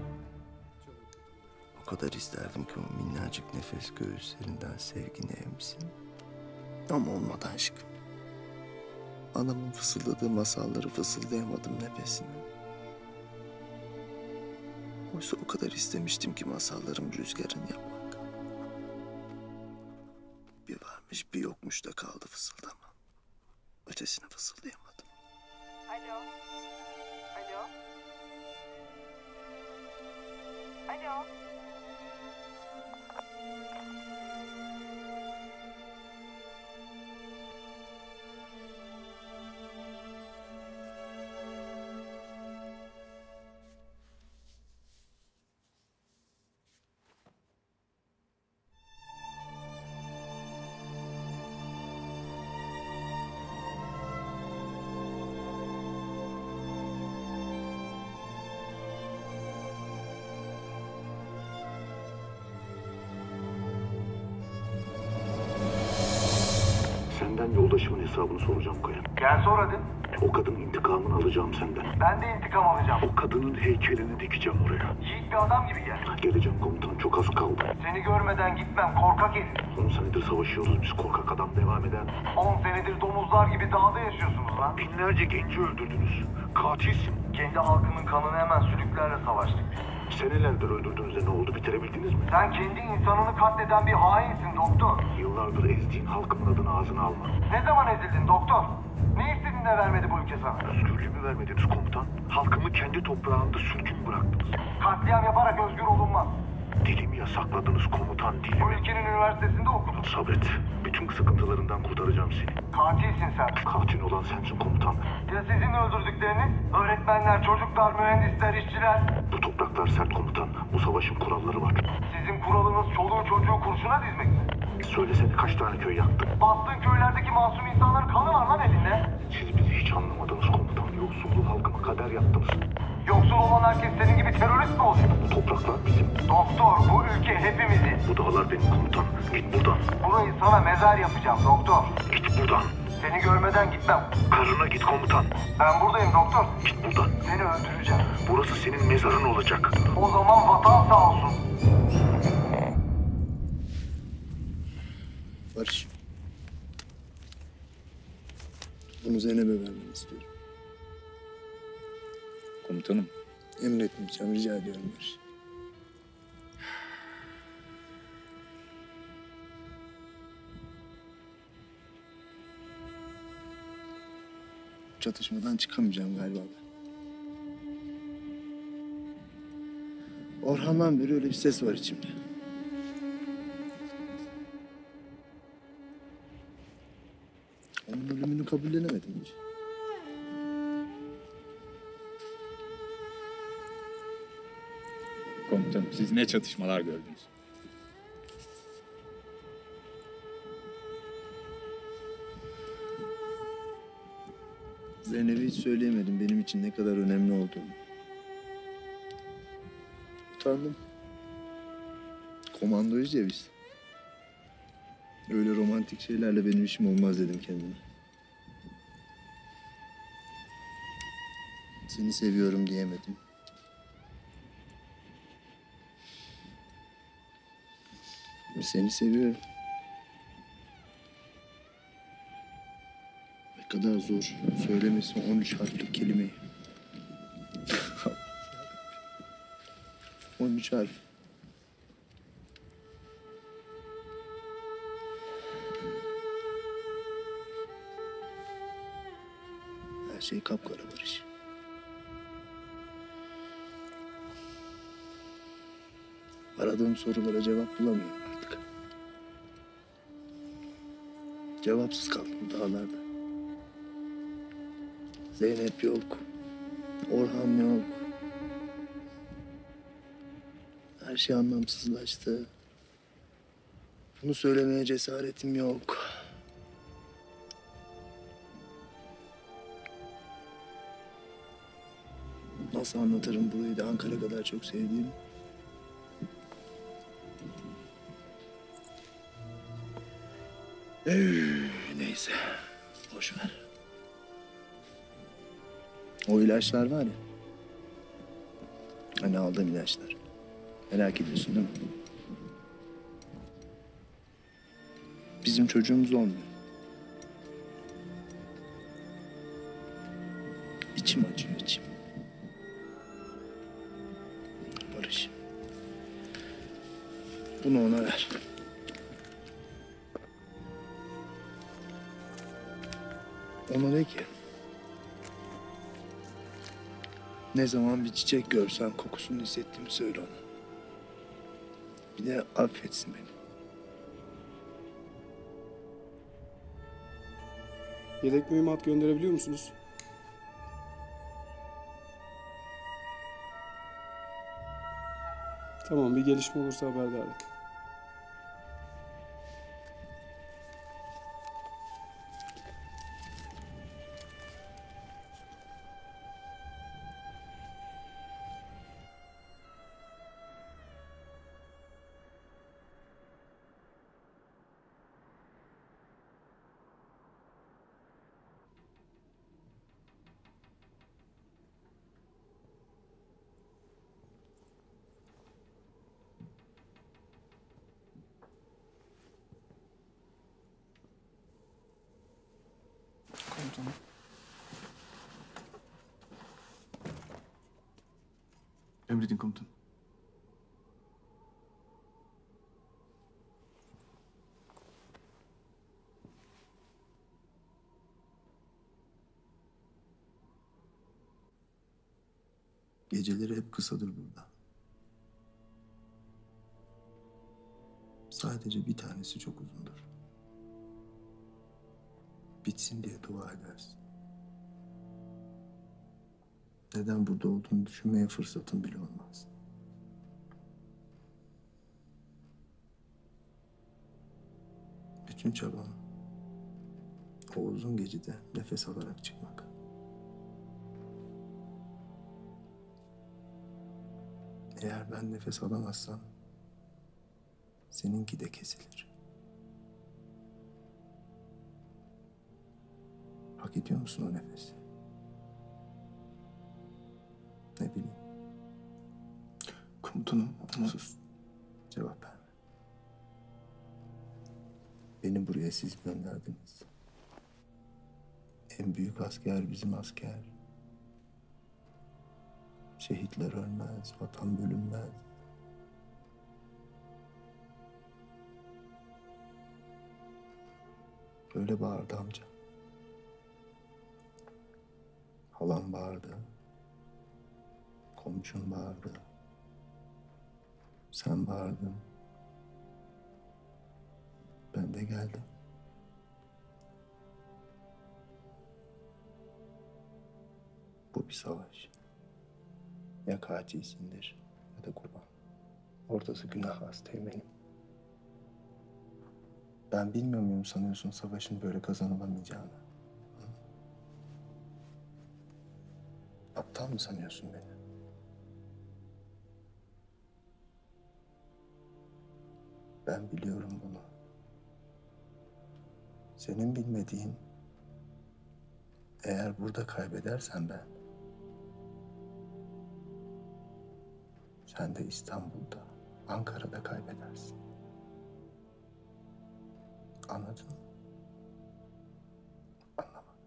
O kadar isterdim ki o minnacık nefes göğüslerinden sevgini emsin. Ama olmadı aşkım. Anamın fısıldadığı masalları fısıldayamadım nefesine. Oysa o kadar istemiştim ki masallarım rüzgarın yapmak. Bir varmış bir yokmuş da kaldı fısıldama. Ötesini fısıldayamadım. Alo. Alo. Alo. gelmezsen yoldaşımın hesabını soracağım Kaya. Gel sor hadi. O kadının intikamını alacağım senden. Ben de intikam alacağım. O kadının heykelini dikeceğim oraya. Yiğit bir adam gibi gel. Geleceğim komutanım, çok az kaldı. Seni görmeden gitmem, korkak herif. On senedir savaşıyoruz biz, korkak adam devam eden. On senedir domuzlar gibi dağda yaşıyorsunuz lan. Binlerce genci öldürdünüz. Katilsin. Kendi halkının kanını hemen sülüklerle savaştık biz. Senelerdir öldürdüğünüzde ne oldu, bitirebildiniz mi? Sen kendi insanını katleden bir hainsin doktor. Yıllardır ezdiğin halkımın adını ağzına alma. Ne zaman ezildin doktor? Ne istedin de vermedi bu ülke sana? Özgürlüğümü vermediniz komutan. Halkımı kendi toprağında sürgün bıraktınız. Katliam yaparak özgür olunmaz. Dilimi yasakladınız komutan, dilimi. Bu ülkenin üniversitesinde okudun. Sabret. Bütün sıkıntılarından kurtaracağım seni. Katilsin sen. Katil olan sensin komutan. Ya sizin öldürdükleriniz? Öğretmenler, çocuklar, mühendisler, işçiler. Bu topraklar sert komutan. Bu savaşın kuralları var. Sizin kuralınız çoluğu çocuğu kurşuna dizmek mi? Söylesene, kaç tane köy yaktın? Bastığın köylerdeki masum insanların kanı var lan elinde. Siz bizi hiç anlamadınız komutan. Yoksulluğu halkıma kader yaptınız. Yoksul olan herkes senin gibi terörist mi olacak? Bu topraklar bizim. Doktor, bu ülke hepimizin. Bu dağlar benim komutan. Git buradan. Burayı sana mezar yapacağım doktor. Git buradan. Seni görmeden gitmem. Karına git komutan. Ben buradayım doktor. Git buradan. Seni öldüreceğim. Burası senin mezarın olacak. O zaman vatan sağ olsun. Barış. Bunu Zeynep'e vermeni istiyorum. Komutanım. Emretmeyeceğim, rica ediyorum Barış. Çatışmadan çıkamayacağım galiba ben. Orhan'dan beri öyle bir ses var içimde. Onun ölümünü kabullenemedim hiç. Komutanım, siz ne çatışmalar gördünüz? Zeynep'e hiç söyleyemedim benim için ne kadar önemli olduğunu. Utandım. Komandoyuz ya biz. Öyle romantik şeylerle benim işim olmaz dedim kendime. Seni seviyorum diyemedim. Seni seviyorum. Ne kadar zor söylemesi on üç harflik kelimeyi. on üç harf. Her şey kapkara Barış. Aradığım sorulara cevap bulamıyorum artık. Cevapsız kaldım dağlarda. Zeynep yok. Orhan yok. Her şey anlamsızlaştı. Bunu söylemeye cesaretim yok. Nasıl anlatırım burayı da Ankara kadar çok sevdiğimi? Üf, neyse. Boş ver. O ilaçlar var ya. Hani aldığım ilaçlar. Merak ediyorsun değil mi? Bizim çocuğumuz olmuyor. İçim acıyor içim. Barış. Bunu ona ver. Ona de ki... Ne zaman bir çiçek görsen kokusunu hissettiğimi söyle ona. Bir de affetsin beni. Yedek mühimmat gönderebiliyor musunuz? Tamam, bir gelişme olursa haberdar et. komutanım. Emredin komutanım. Geceleri hep kısadır burada. Sadece bir tanesi çok uzundur. Bitsin diye dua edersin. Neden burada olduğunu düşünmeye fırsatın bile olmaz. Bütün çabam o uzun gecede nefes alarak çıkmak. Eğer ben nefes alamazsam seninki de kesilir. Hak ediyor musun o nefesi? Ne bileyim. Komutanım ama... Sus. Cevap verme. Beni buraya siz gönderdiniz. En büyük asker bizim asker. Şehitler ölmez, vatan bölünmez. Öyle bağırdı amca. Halam bağırdı. Komşun bağırdı. Sen bağırdın. Ben de geldim. Bu bir savaş. Ya katilsindir ya da kurban. Ortası günah hastayım benim. Ben bilmiyor muyum sanıyorsun savaşın böyle kazanılamayacağını? Hı? Aptal mı sanıyorsun beni? Ben biliyorum bunu. Senin bilmediğin, eğer burada kaybedersen ben, sen de İstanbul'da, Ankara'da kaybedersin. Anladın mı? Anlamadım.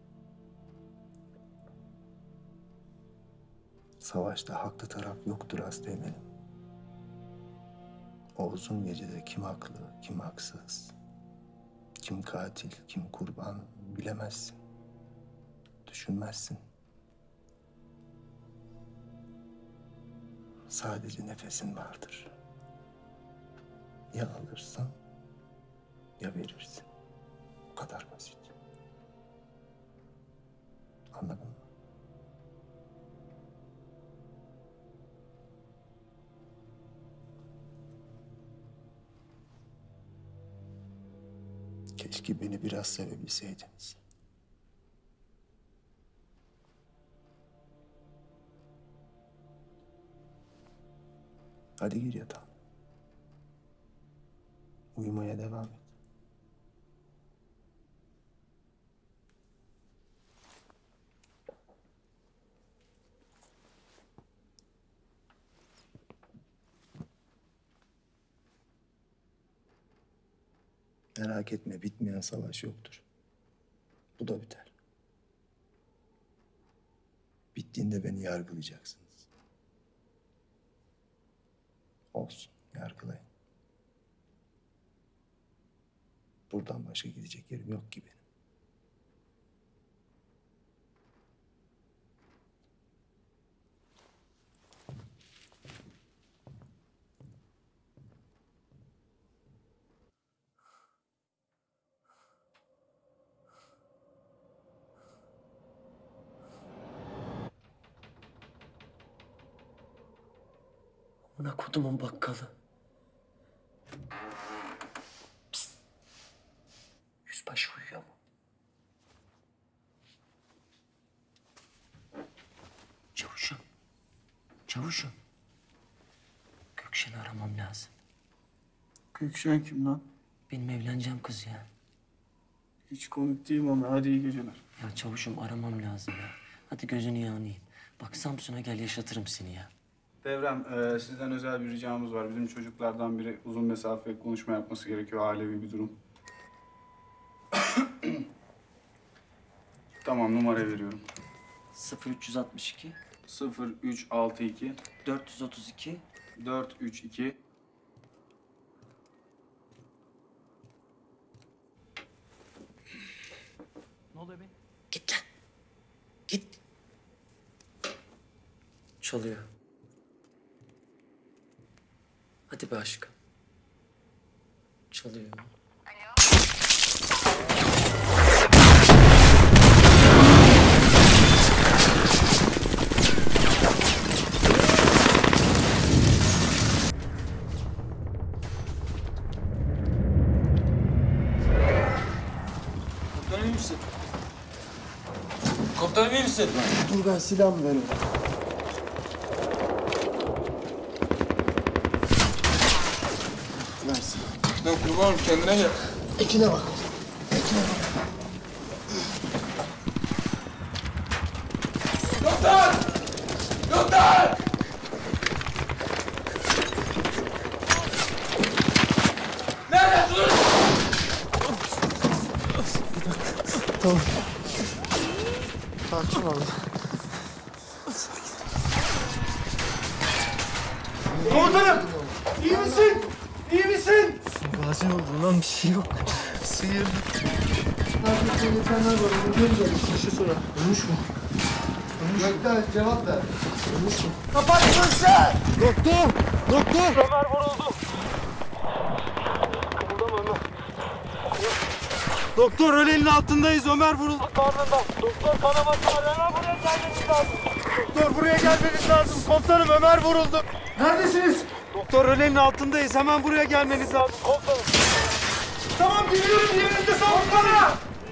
Savaşta haklı taraf yoktur Asteğmen'im. O uzun gecede kim haklı, kim haksız, kim katil, kim kurban bilemezsin. Düşünmezsin. Sadece nefesin vardır. Ya alırsan ya verirsin. Bu kadar basit. Anladın mı? Keşke beni biraz sevebilseydiniz. Hadi gir yatağa. Uyumaya devam et. Merak etme, bitmeyen savaş yoktur. Bu da biter. Bittiğinde beni yargılayacaksınız. Olsun, yargılayın. Buradan başka gidecek yerim yok ki benim. Amına kodumun bakkalı. Psst. Yüzbaşı uyuyor mu? Çavuşum. Çavuşum. Gökşen'i aramam lazım. Gökşen kim lan? Benim evleneceğim kız ya. Hiç komik değilim ama hadi iyi geceler. Ya çavuşum aramam lazım ya. Hadi gözünü yanayım. Bak Samsun'a gel yaşatırım seni ya. Devrem, e, sizden özel bir ricamız var. Bizim çocuklardan biri uzun mesafe konuşma yapması gerekiyor, ailevi bir durum. Tamam, numara veriyorum. sıfır üç altı iki sıfır üç altı iki dört yüz otuz iki dört üç iki Ne oluyor be? Git lan. Git. Çalıyor. Hadi be aşkım. Çalıyor. Komutanım iyi misin? Komutanım iyi misin? Dur ben silahımı veriyorum. Ver silahı. Lan kurbanım kendine gel. Ekine bak. Ekine bak. Doktor! Doktor! Neredesiniz? Tamam. Sakin ol. Komutanım! İyi misin? İyi misin? Gazi oldu lan bir şey yok. Sıyırdı. Nerede insanlar var onu göreceğiz. Kışı sonra. Ölmüş mü? Gökten cevap ver. Ölmüş mü? Kapattın sen! Doktor! Doktor! Ömer vuruldu. Kımıldama Ömer. Doktor ölenin altındayız. Ömer vuruldu. Karnında. Doktor kanaması var. Ömer buraya gelmeniz lazım. Doktor buraya gelmeniz lazım. Komutanım Ömer vuruldu. Neredesiniz? Doktor ölenin altındayız. Hemen buraya gelmeniz lazım. Komutanım. Tamam geliyoruz. Yerinizde savun bana.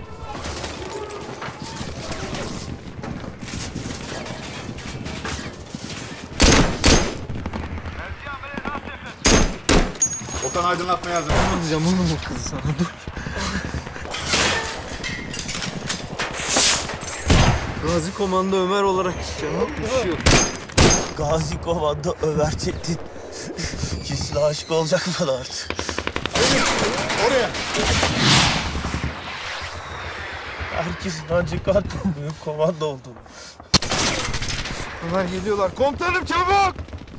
Okan aydınlatmaya hazır. Anlatacağım oğlum o kızı sana. Dur. Gazi Komando Ömer olarak cevap düşüyor. Gazi Komando Ömer Çetin. Kesin aşık olacak bana artık. Oraya. Herkesin ancak artık büyük komando oldu. Ömer geliyorlar. Komutanım çabuk.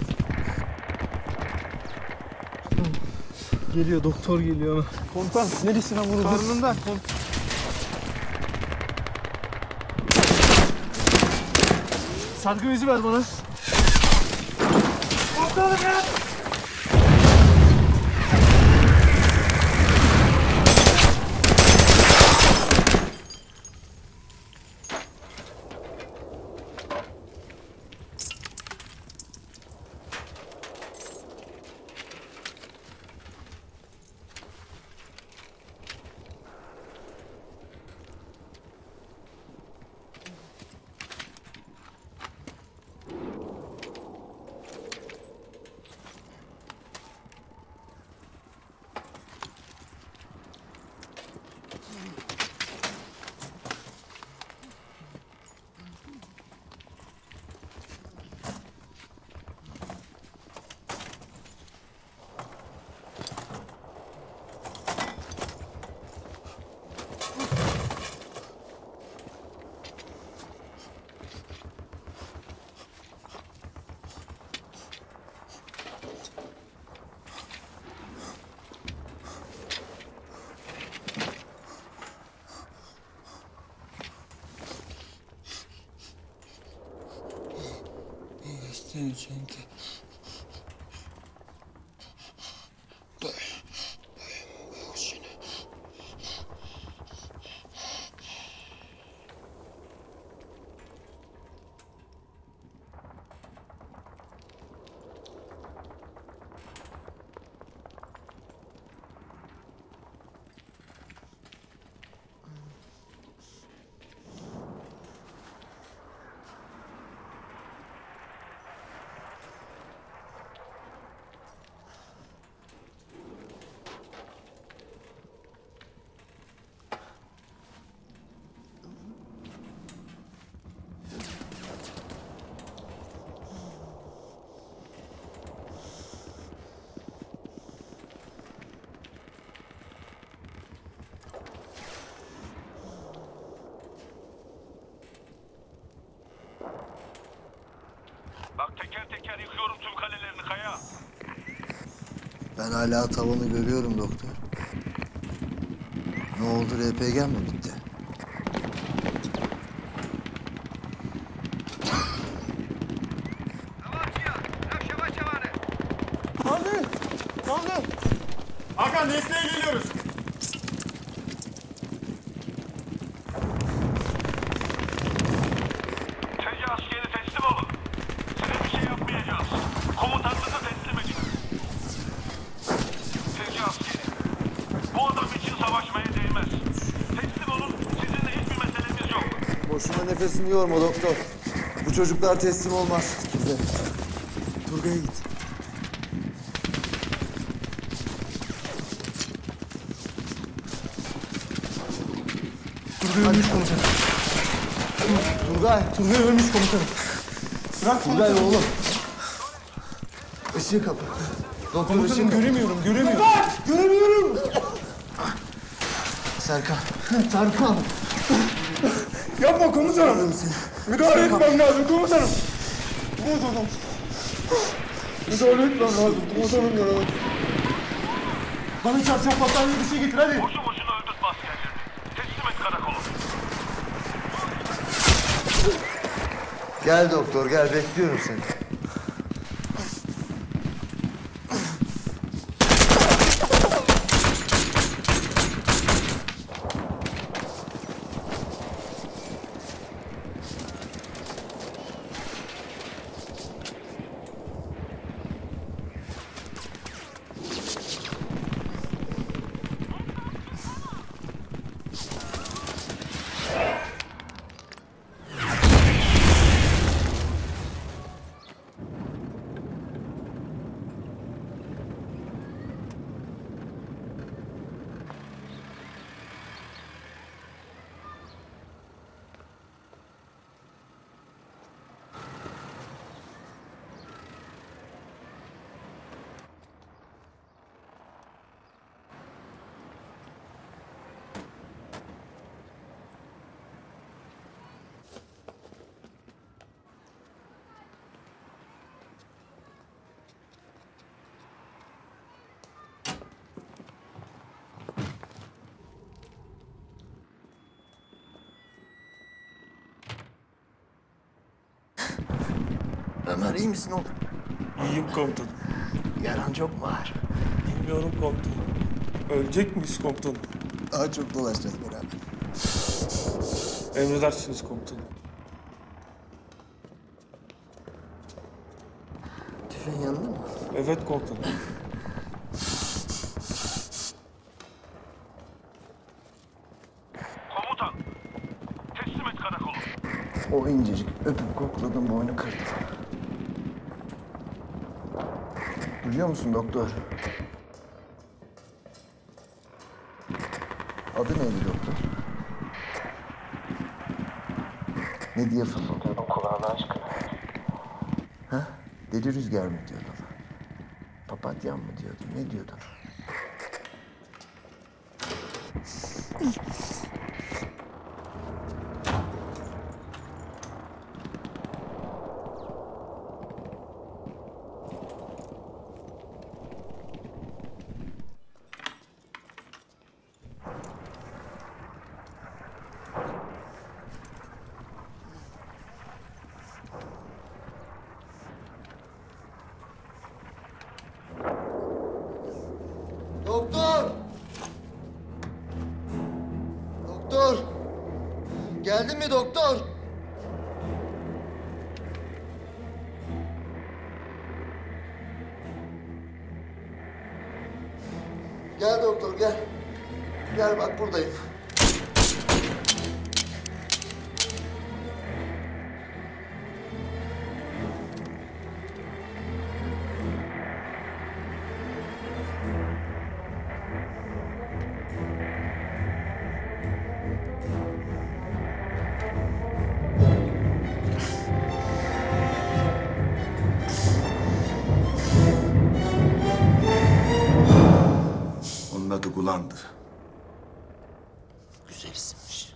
Geliyor doktor geliyor. Komutan neresine vuruldu? Karnından. Sargı bezi ver bana. Komutanım ya. Senin çanta. yıkıyorum tüm kalelerini Kaya. Ben hala tavanı görüyorum doktor. Ne oldu, R P G mi bitti? Kaldı! Kaldı! Hakan desteğe geliyoruz. Tecih askeri teslim olun. Size bir şey yapmayacağız. Komutanınızı teslim edin. Tecih askeri. Bu adam için savaşmaya değmez. Teslim olun. Sizinle hiçbir meselemiz yok. Boşuna nefesini yorma doktor. Bu çocuklar teslim olmaz bize. Turgay'a git. Turgay ölmüş komutanım. Turgay, Turgay ölmüş komutanım. Bırak Turgay komutanım. oğlum. Işığı kapı. Doktor Komutanım ışığı kapı. göremiyorum, göremiyorum. Bak! Göremiyorum. Serkan. Serkan. Yapma komutanım. Müdahale etmem lazım komutanım. Komutanım. Müdahale etmem lazım komutanım ya. Bana çarşaf battaniye bir şey getir hadi. Boşu boşuna öldürtme askerlerini. Teslim et karakolu. Gel doktor, gel, bekliyorum seni. Ömer, iyi misin oğlum? İyiyim komutanım. Yaran çok mu ağır? Bilmiyorum komutanım. Ölecek miyiz komutanım? Daha çok dolaşacağız beraber. Emredersiniz komutanım. Tüfeğin yanında mı? Evet komutanım. Komutan. Teslim et karakolu. O incecik öpüp kokladım, boynu kırdı. Biliyor musun doktor? Adı neydi doktor? Ne diye fısıldıyordun kulağına aşkına? Ha? Deli rüzgar mı diyordun? Papatyan mı diyordun? Ne diyordun? Doktor! Doktor! Geldin mi doktor? Gel doktor, gel. Gel bak, buradayım. Onun adı Gulan'dı. Güzel isimmiş.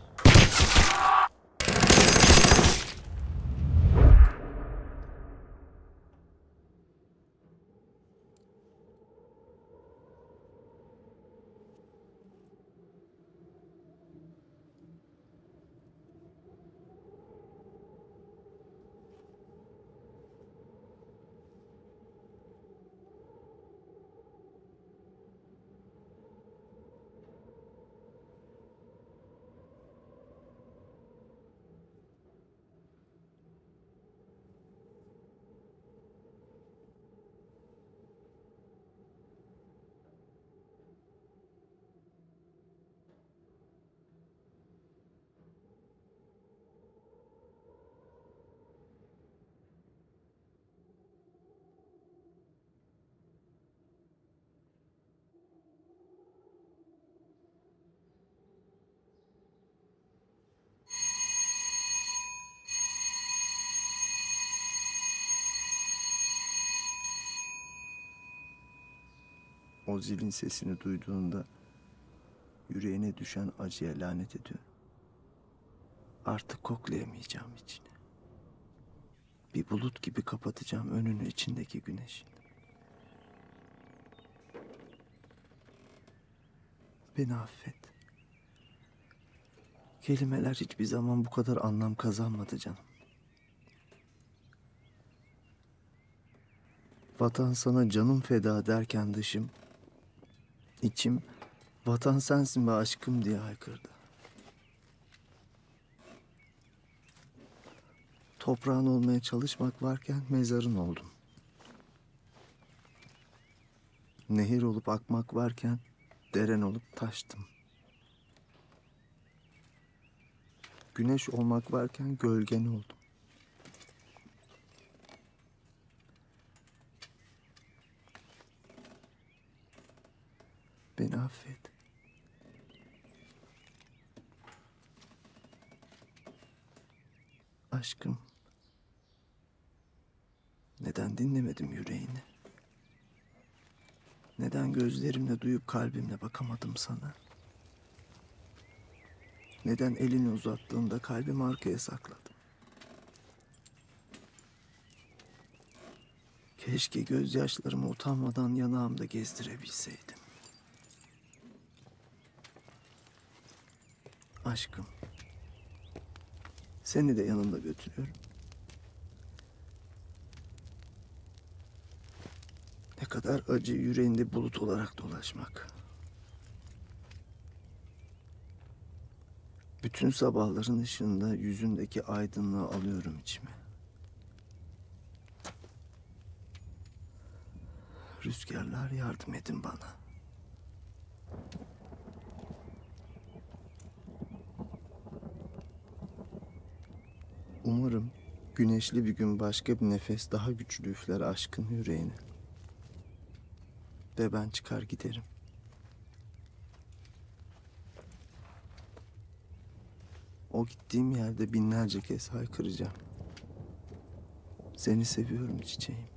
o zilin sesini duyduğunda yüreğine düşen acıya lanet ediyorum. Artık koklayamayacağım içini. Bir bulut gibi kapatacağım önünü içindeki güneşin. Beni affet. Kelimeler hiçbir zaman bu kadar anlam kazanmadı canım. Vatan sana canım feda derken dışım, içim vatan sensin be aşkım diye haykırdı. Toprağın olmaya çalışmak varken mezarın oldum. Nehir olup akmak varken deren olup taştım. Güneş olmak varken gölgen oldum. Beni affet. Aşkım. Neden dinlemedim yüreğini? Neden gözlerimle duyup kalbimle bakamadım sana? Neden elini uzattığında kalbimi arkaya sakladım? Keşke gözyaşlarımı utanmadan yanağımda gezdirebilseydim. Aşkım. Seni de yanımda götürüyorum. Ne kadar acı yüreğinde bulut olarak dolaşmak. Bütün sabahların ışığında yüzündeki aydınlığı alıyorum içime. Rüzgarlar yardım edin bana. Umarım güneşli bir gün başka bir nefes daha güçlü üfler aşkın yüreğine. Ve ben çıkar giderim. O gittiğim yerde binlerce kez haykıracağım. Seni seviyorum çiçeğim.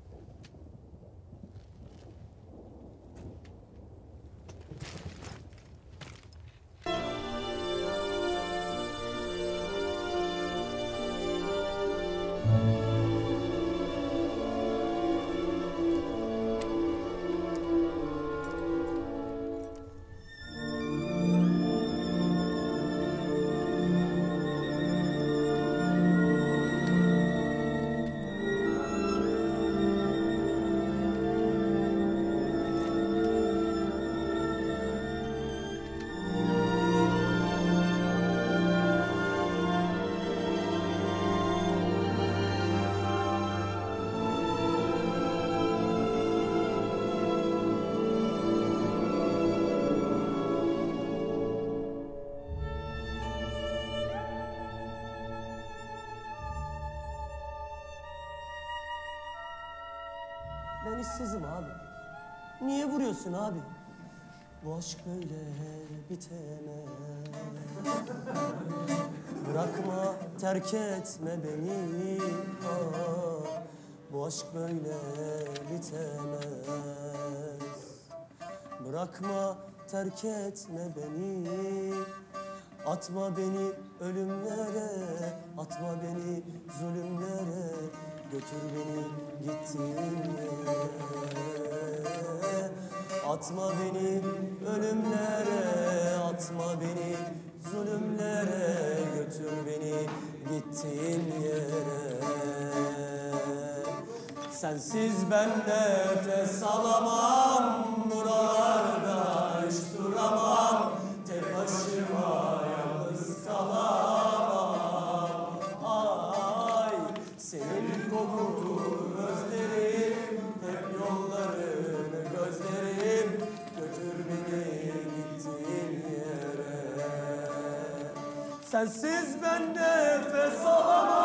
Ben işsizim abi. Niye vuruyorsun abi? Bu aşk böyle bitemez. Bırakma, terk etme beni. Aa, bu aşk böyle bitemez. Bırakma, terk etme beni. Atma beni ölümlere, atma beni zulümlere. Götür beni gittiğin yere. Atma beni ölümlere, atma beni zulümlere. Götür beni gittiğin yere. Sensiz ben nefes alamam, buralarda hiç duramam. Tek başıma yalnız kalamam. Ay, senin kokunu özlerim, hep yollarını gözlerim. Götür beni gittiğin yere. Sensiz ben nefes alamam.